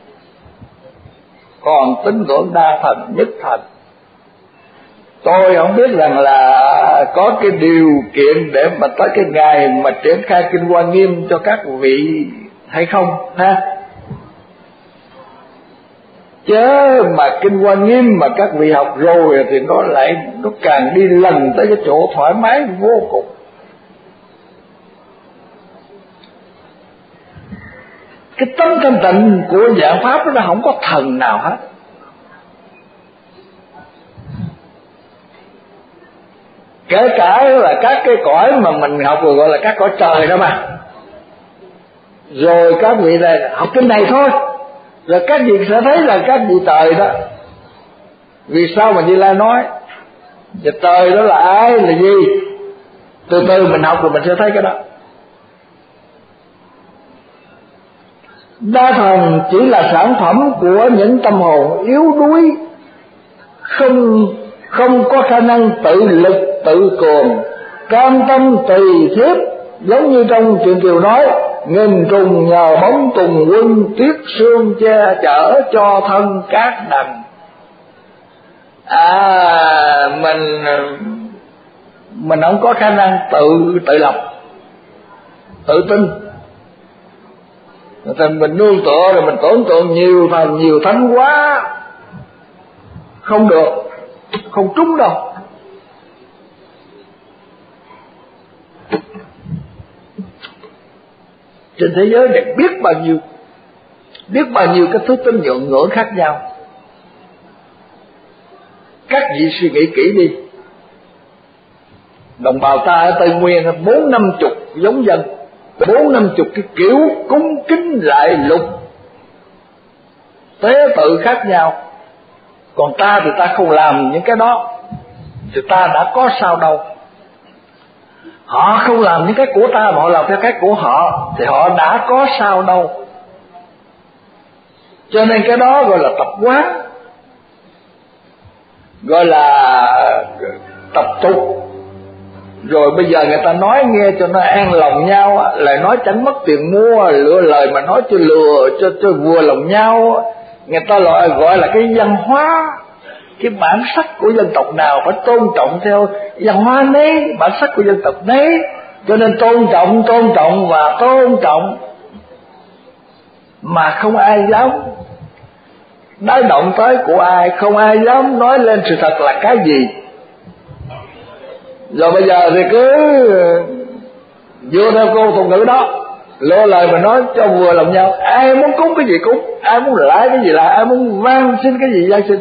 còn tín ngưỡng đa thần, nhất thần. Tôi không biết rằng là có cái điều kiện để mà tới cái ngày mà triển khai Kinh Hoa Nghiêm cho các vị hay không ha. Chứ mà Kinh Hoa Nghiêm mà các vị học rồi thì nó càng đi lần tới cái chỗ thoải mái vô cùng. Cái tánh thanh tịnh của dạng pháp nó không có thần nào hết. Kể cả là các cái cõi mà mình học rồi gọi là các cõi trời đó mà. Rồi các vị này học kinh này thôi, rồi các vị sẽ thấy là các vị trời đó. Vì sao mà Như Lai nói và trời đó là ai, là gì? Từ từ mình học rồi mình sẽ thấy cái đó. Đa thần chỉ là sản phẩm của những tâm hồn yếu đuối, không có khả năng tự lực tự cường, cam tâm tùy thiếp. Giống như trong truyện Kiều nói, nghìn trùng nhờ bóng tùng quân, tuyết sương che chở cho thân cát đằng. Mình không có khả năng tự lập, tự tin. Thì mình nương tựa rồi mình tưởng tượng nhiều thần nhiều thánh quá, không được, không trúng đâu. Trên thế giới này biết bao nhiêu cái thứ tín ngưỡng khác nhau. Các vị suy nghĩ kỹ đi. Đồng bào ta ở Tây Nguyên 40-50 giống dân, 40-50 cái kiểu cúng kính lại lục tế tự khác nhau. Còn ta thì ta không làm những cái đó thì ta đã có sao đâu. Họ không làm những cái của ta mà họ làm theo cái của họ thì họ đã có sao đâu. Cho nên cái đó gọi là tập quán, gọi là tập tục. Rồi bây giờ người ta nói nghe cho nó an lòng nhau, lại nói chẳng mất tiền mua, lựa lời mà nói cho lừa cho vừa lòng nhau. Người ta gọi là cái văn hóa, cái bản sắc của dân tộc nào phải tôn trọng theo văn hóa nấy, bản sắc của dân tộc nấy. Cho nên tôn trọng và tôn trọng, mà không ai dám nói động tới của ai, không ai dám nói lên sự thật là cái gì. Rồi bây giờ thì cứ dựa theo câu tục ngữ đó, lựa lời mà nói cho vừa lòng nhau. Ai muốn cúng cái gì cúng, ai muốn lại cái gì lại, ai muốn van xin cái gì van xin.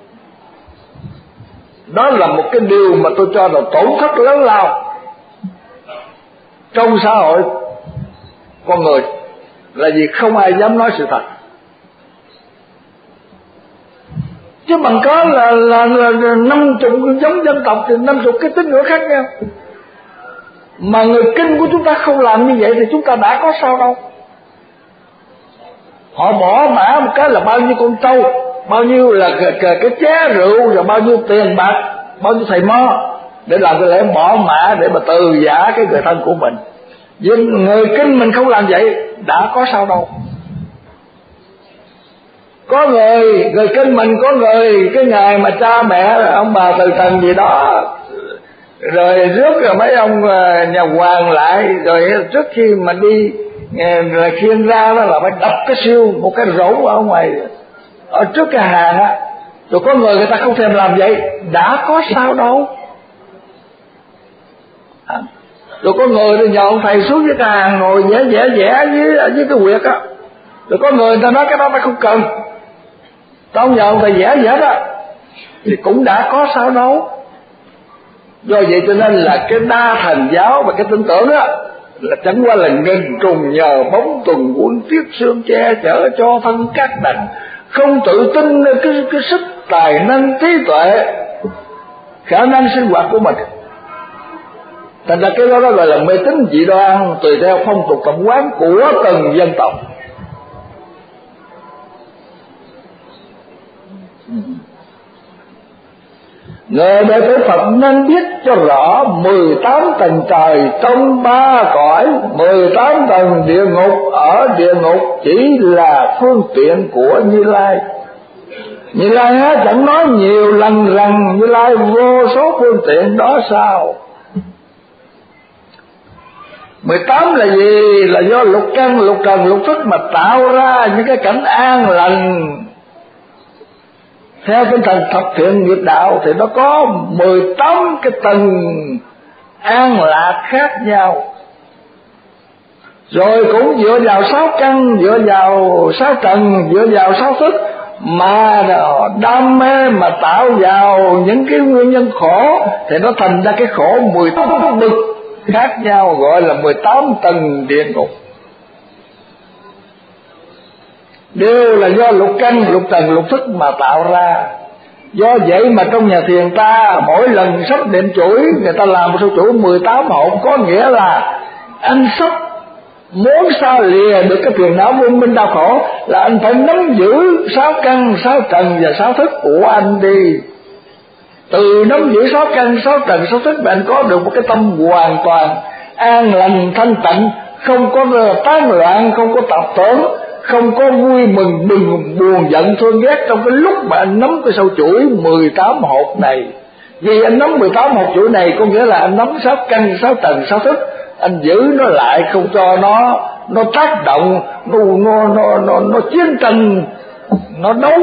Đó là một cái điều mà tôi cho là tổn thất lớn lao trong xã hội con người, là vì không ai dám nói sự thật. Chứ bằng có là 50 giống dân tộc thì 50 cái tín ngưỡng khác nhau. Mà người kinh của chúng ta không làm như vậy thì chúng ta đã có sao đâu. Họ bỏ mã một cái là bao nhiêu con trâu, bao nhiêu là cái chén rượu, rồi bao nhiêu tiền bạc, bao nhiêu thầy mo. để làm cái lễ bỏ mã để mà từ giả cái người thân của mình. Nhưng người kinh mình không làm vậy, đã có sao đâu. Có người kinh mình, có người cái ngày mà cha mẹ ông bà từ trần gì đó rồi rước rồi mấy ông nhà hoàng lại, rồi trước khi mà đi rồi khiêng ra đó là phải đập cái siêu một cái rổ ở ngoài ở trước cái hàng á. Rồi có người ta không thèm làm vậy, đã có sao đâu. Rồi có người thì nhờ ông thầy xuống với cái hàng ngồi vẽ với cái quyệt á. Rồi có người ta nói cái đó ta không cần, tao không nhờ ông thầy vẽ đó, thì cũng đã có sao đâu. Do vậy cho nên là cái đa thần giáo và cái tin tưởng á là chẳng qua là nghìn trùng nhờ bóng tuần quân tiết sương che chở cho thân các đành, không tự tin cái sức tài năng trí tuệ khả năng sinh hoạt của mình. Thành ra cái đó gọi là mê tín dị đoan tùy theo phong tục tập quán của từng dân tộc. Người đệ tử Phật nên biết cho rõ 18 tầng trời trong 3 cõi, 18 tầng địa ngục. Ở địa ngục chỉ là phương tiện của Như Lai. Như Lai chẳng nói nhiều lần rằng Như Lai vô số phương tiện đó sao? 18 là gì? Là do lục căn, lục trần, lục thức mà tạo ra những cái cảnh an lành. Theo tinh thần thập thiện nghiệp đạo thì nó có 18 cái tầng an lạc khác nhau. Rồi cũng dựa vào 6 căn, dựa vào 6 trần, dựa vào 6 thức mà đam mê mà tạo vào những cái nguyên nhân khổ, thì nó thành ra cái khổ 18 bậc khác nhau, gọi là 18 tầng địa ngục. Đều là do lục căn, lục trần, lục thức mà tạo ra. Do vậy mà trong nhà thiền ta mỗi lần sắp niệm chuỗi, người ta làm một số chuỗi 18 hộp, có nghĩa là anh sắp muốn sao lìa được cái phiền não vô minh đau khổ là anh phải nắm giữ 6 căn, 6 trần và 6 thức của anh đi. Từ nắm giữ 6 căn, 6 trần, 6 thức mà anh có được một cái tâm hoàn toàn an lành thanh tịnh, không có tán loạn, không có tập tổn, không có vui mừng buồn giận thương ghét trong cái lúc mà anh nắm cái sâu chuỗi 18 hộp này. Vì anh nắm 18 hộp chuỗi này có nghĩa là anh nắm 6 căn, 6 trần, 6 thức, anh giữ nó lại, không cho nó tác động, nó chiến tranh, nó đấu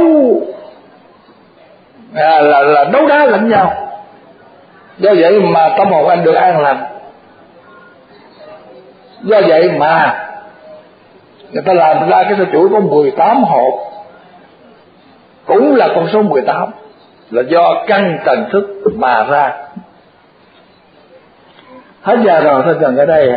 là đấu đá lẫn nhau. Do vậy mà tâm hồn anh được an lành. Do vậy mà người ta làm ra cái sâu chuỗi có 18 hộp, cũng là con số 18, là do căn trần thức mà ra. Hết giờ rồi, thôi dừng ở đây.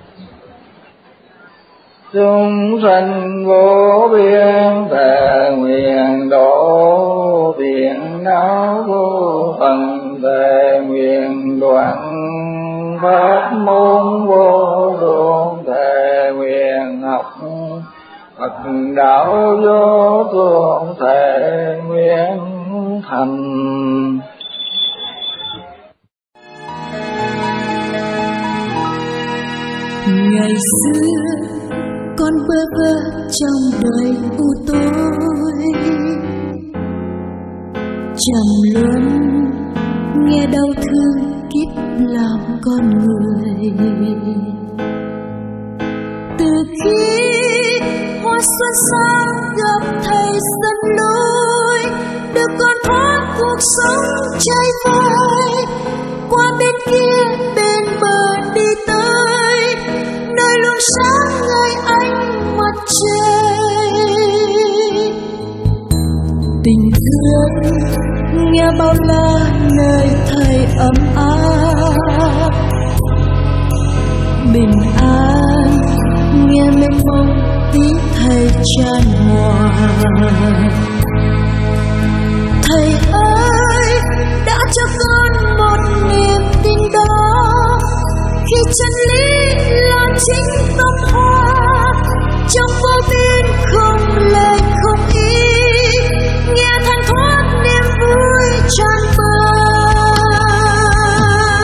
Chúng sanh vô biên thề nguyện độ phiền não vô phần, thề nguyện đoạn pháp môn vô lượng, thề nguyện học Phật đạo vô thượng, thề nguyện thành. Ngày xưa con bơ vơ trong đời u tối, trầm luân nghe đau thương kiếp làm con người. Từ khi hoa xuân sang gặp thầy dẫn lối, được con thoát cuộc sống trai vơi, qua bên kia bên bờ đi tới nơi luôn sáng ngời ánh mặt trời. Tình thương nghe bao la nơi thầy ấm áp, bình an nghe mênh mông tiếng thầy chan hòa. Thầy ơi đã cho con một niềm tin đó, khi chân lý là chính tâm hoa, trong vô biên không lời không ý, nghe thanh thoát niềm vui tràn bờ.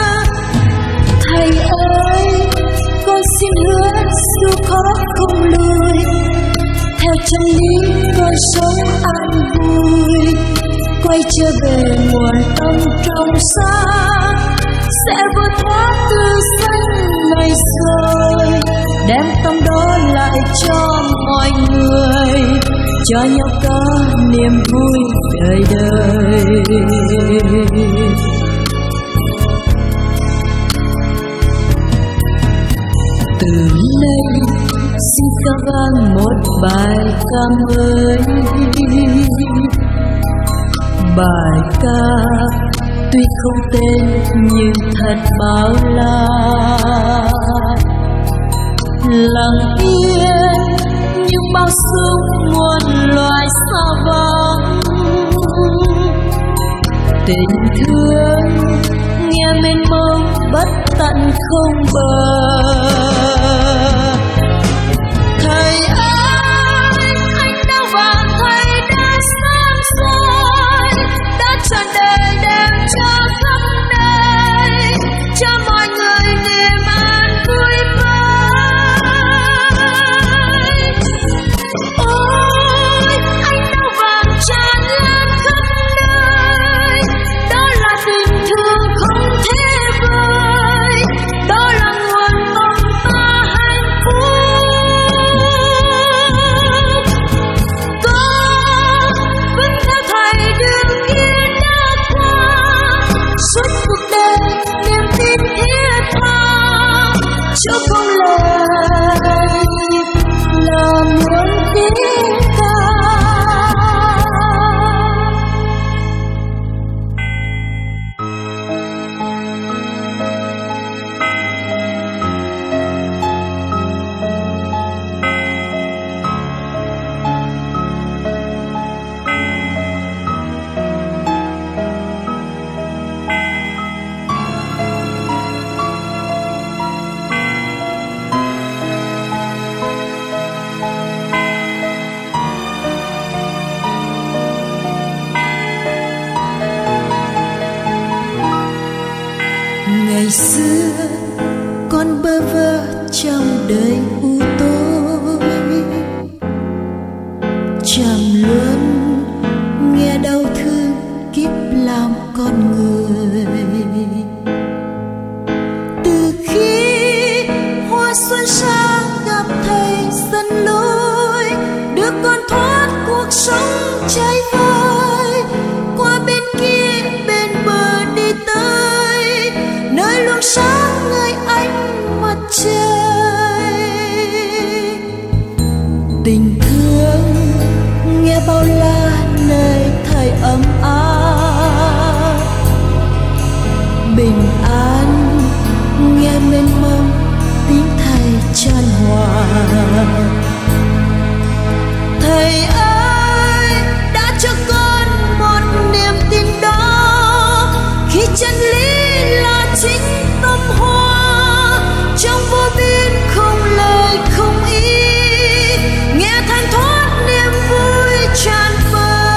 chân lý con sống an vui, quay trở về nguồn tâm trong sáng, sẽ vượt thoát từ sanh này rồi, đem tâm đó lại cho mọi người, cho nhau có niềm vui đời đời. Từ nay xin ca vang một bài ca mới, bài ca tuy không tên nhưng thật bao la, lặng yên như bao sông muôn loài xa vắng, tình thương nghe mênh mông bất tận không bờ. Thầy ơi, anh đã vàng, thầy đã sáng soi, đã tràn đầy đem cho khắp nơi, cho mọi người niềm an vui vơi. Ôi, anh đã vàng tràn lan khắp nơi, đó là tình thương không thể vơi, đó là nguồn tâm ta hạnh phúc. Con vẫn theo thầy đường kia đã qua, suốt cuộc đời niềm tin thiết tha, cho con lời là muốn tiếng ca. Ngày xưa con bơ vơ trong đời u tối, chẳng luôn nghe đau thương kiếp làm con người. Từ khi hoa xuân sang gặp thầy dẫn lối, đưa con thoát cuộc sống cháy vơi, qua bên kia bên bờ đi tới nơi luôn sáng ngời ánh mặt trời. Tình thương nghe bao la nơi thầy ấm áp, bình an nghe mênh mông tiếng thầy chan hòa. Thầy ơi đã cho con một niềm tin đó, khi chân lý là chính tâm hoa, trong vô biên không lời không ý, nghe thanh thoát niềm vui tràn vỡ.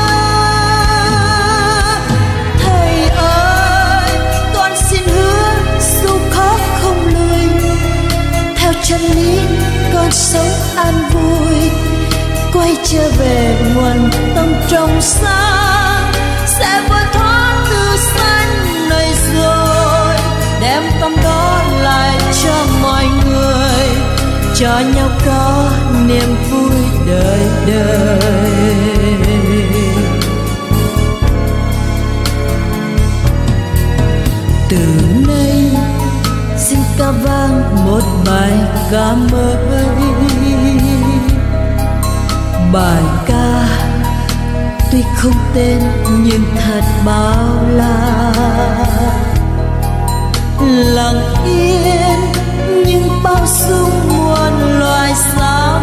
Thầy ơi con xin hứa dù khó không lùi, theo chân lý con sống an vui, quay trở về nguồn tâm trong sáng, sẽ vượt thoát từ sanh này rồi, đem tâm đó lại cho mọi người, cho nhau có niềm vui đời đời. Từ nay xin ca vang một bài ca mới, bài ca tuy không tên nhưng thật bao la, lặng yên nhưng bao dung muôn loài sao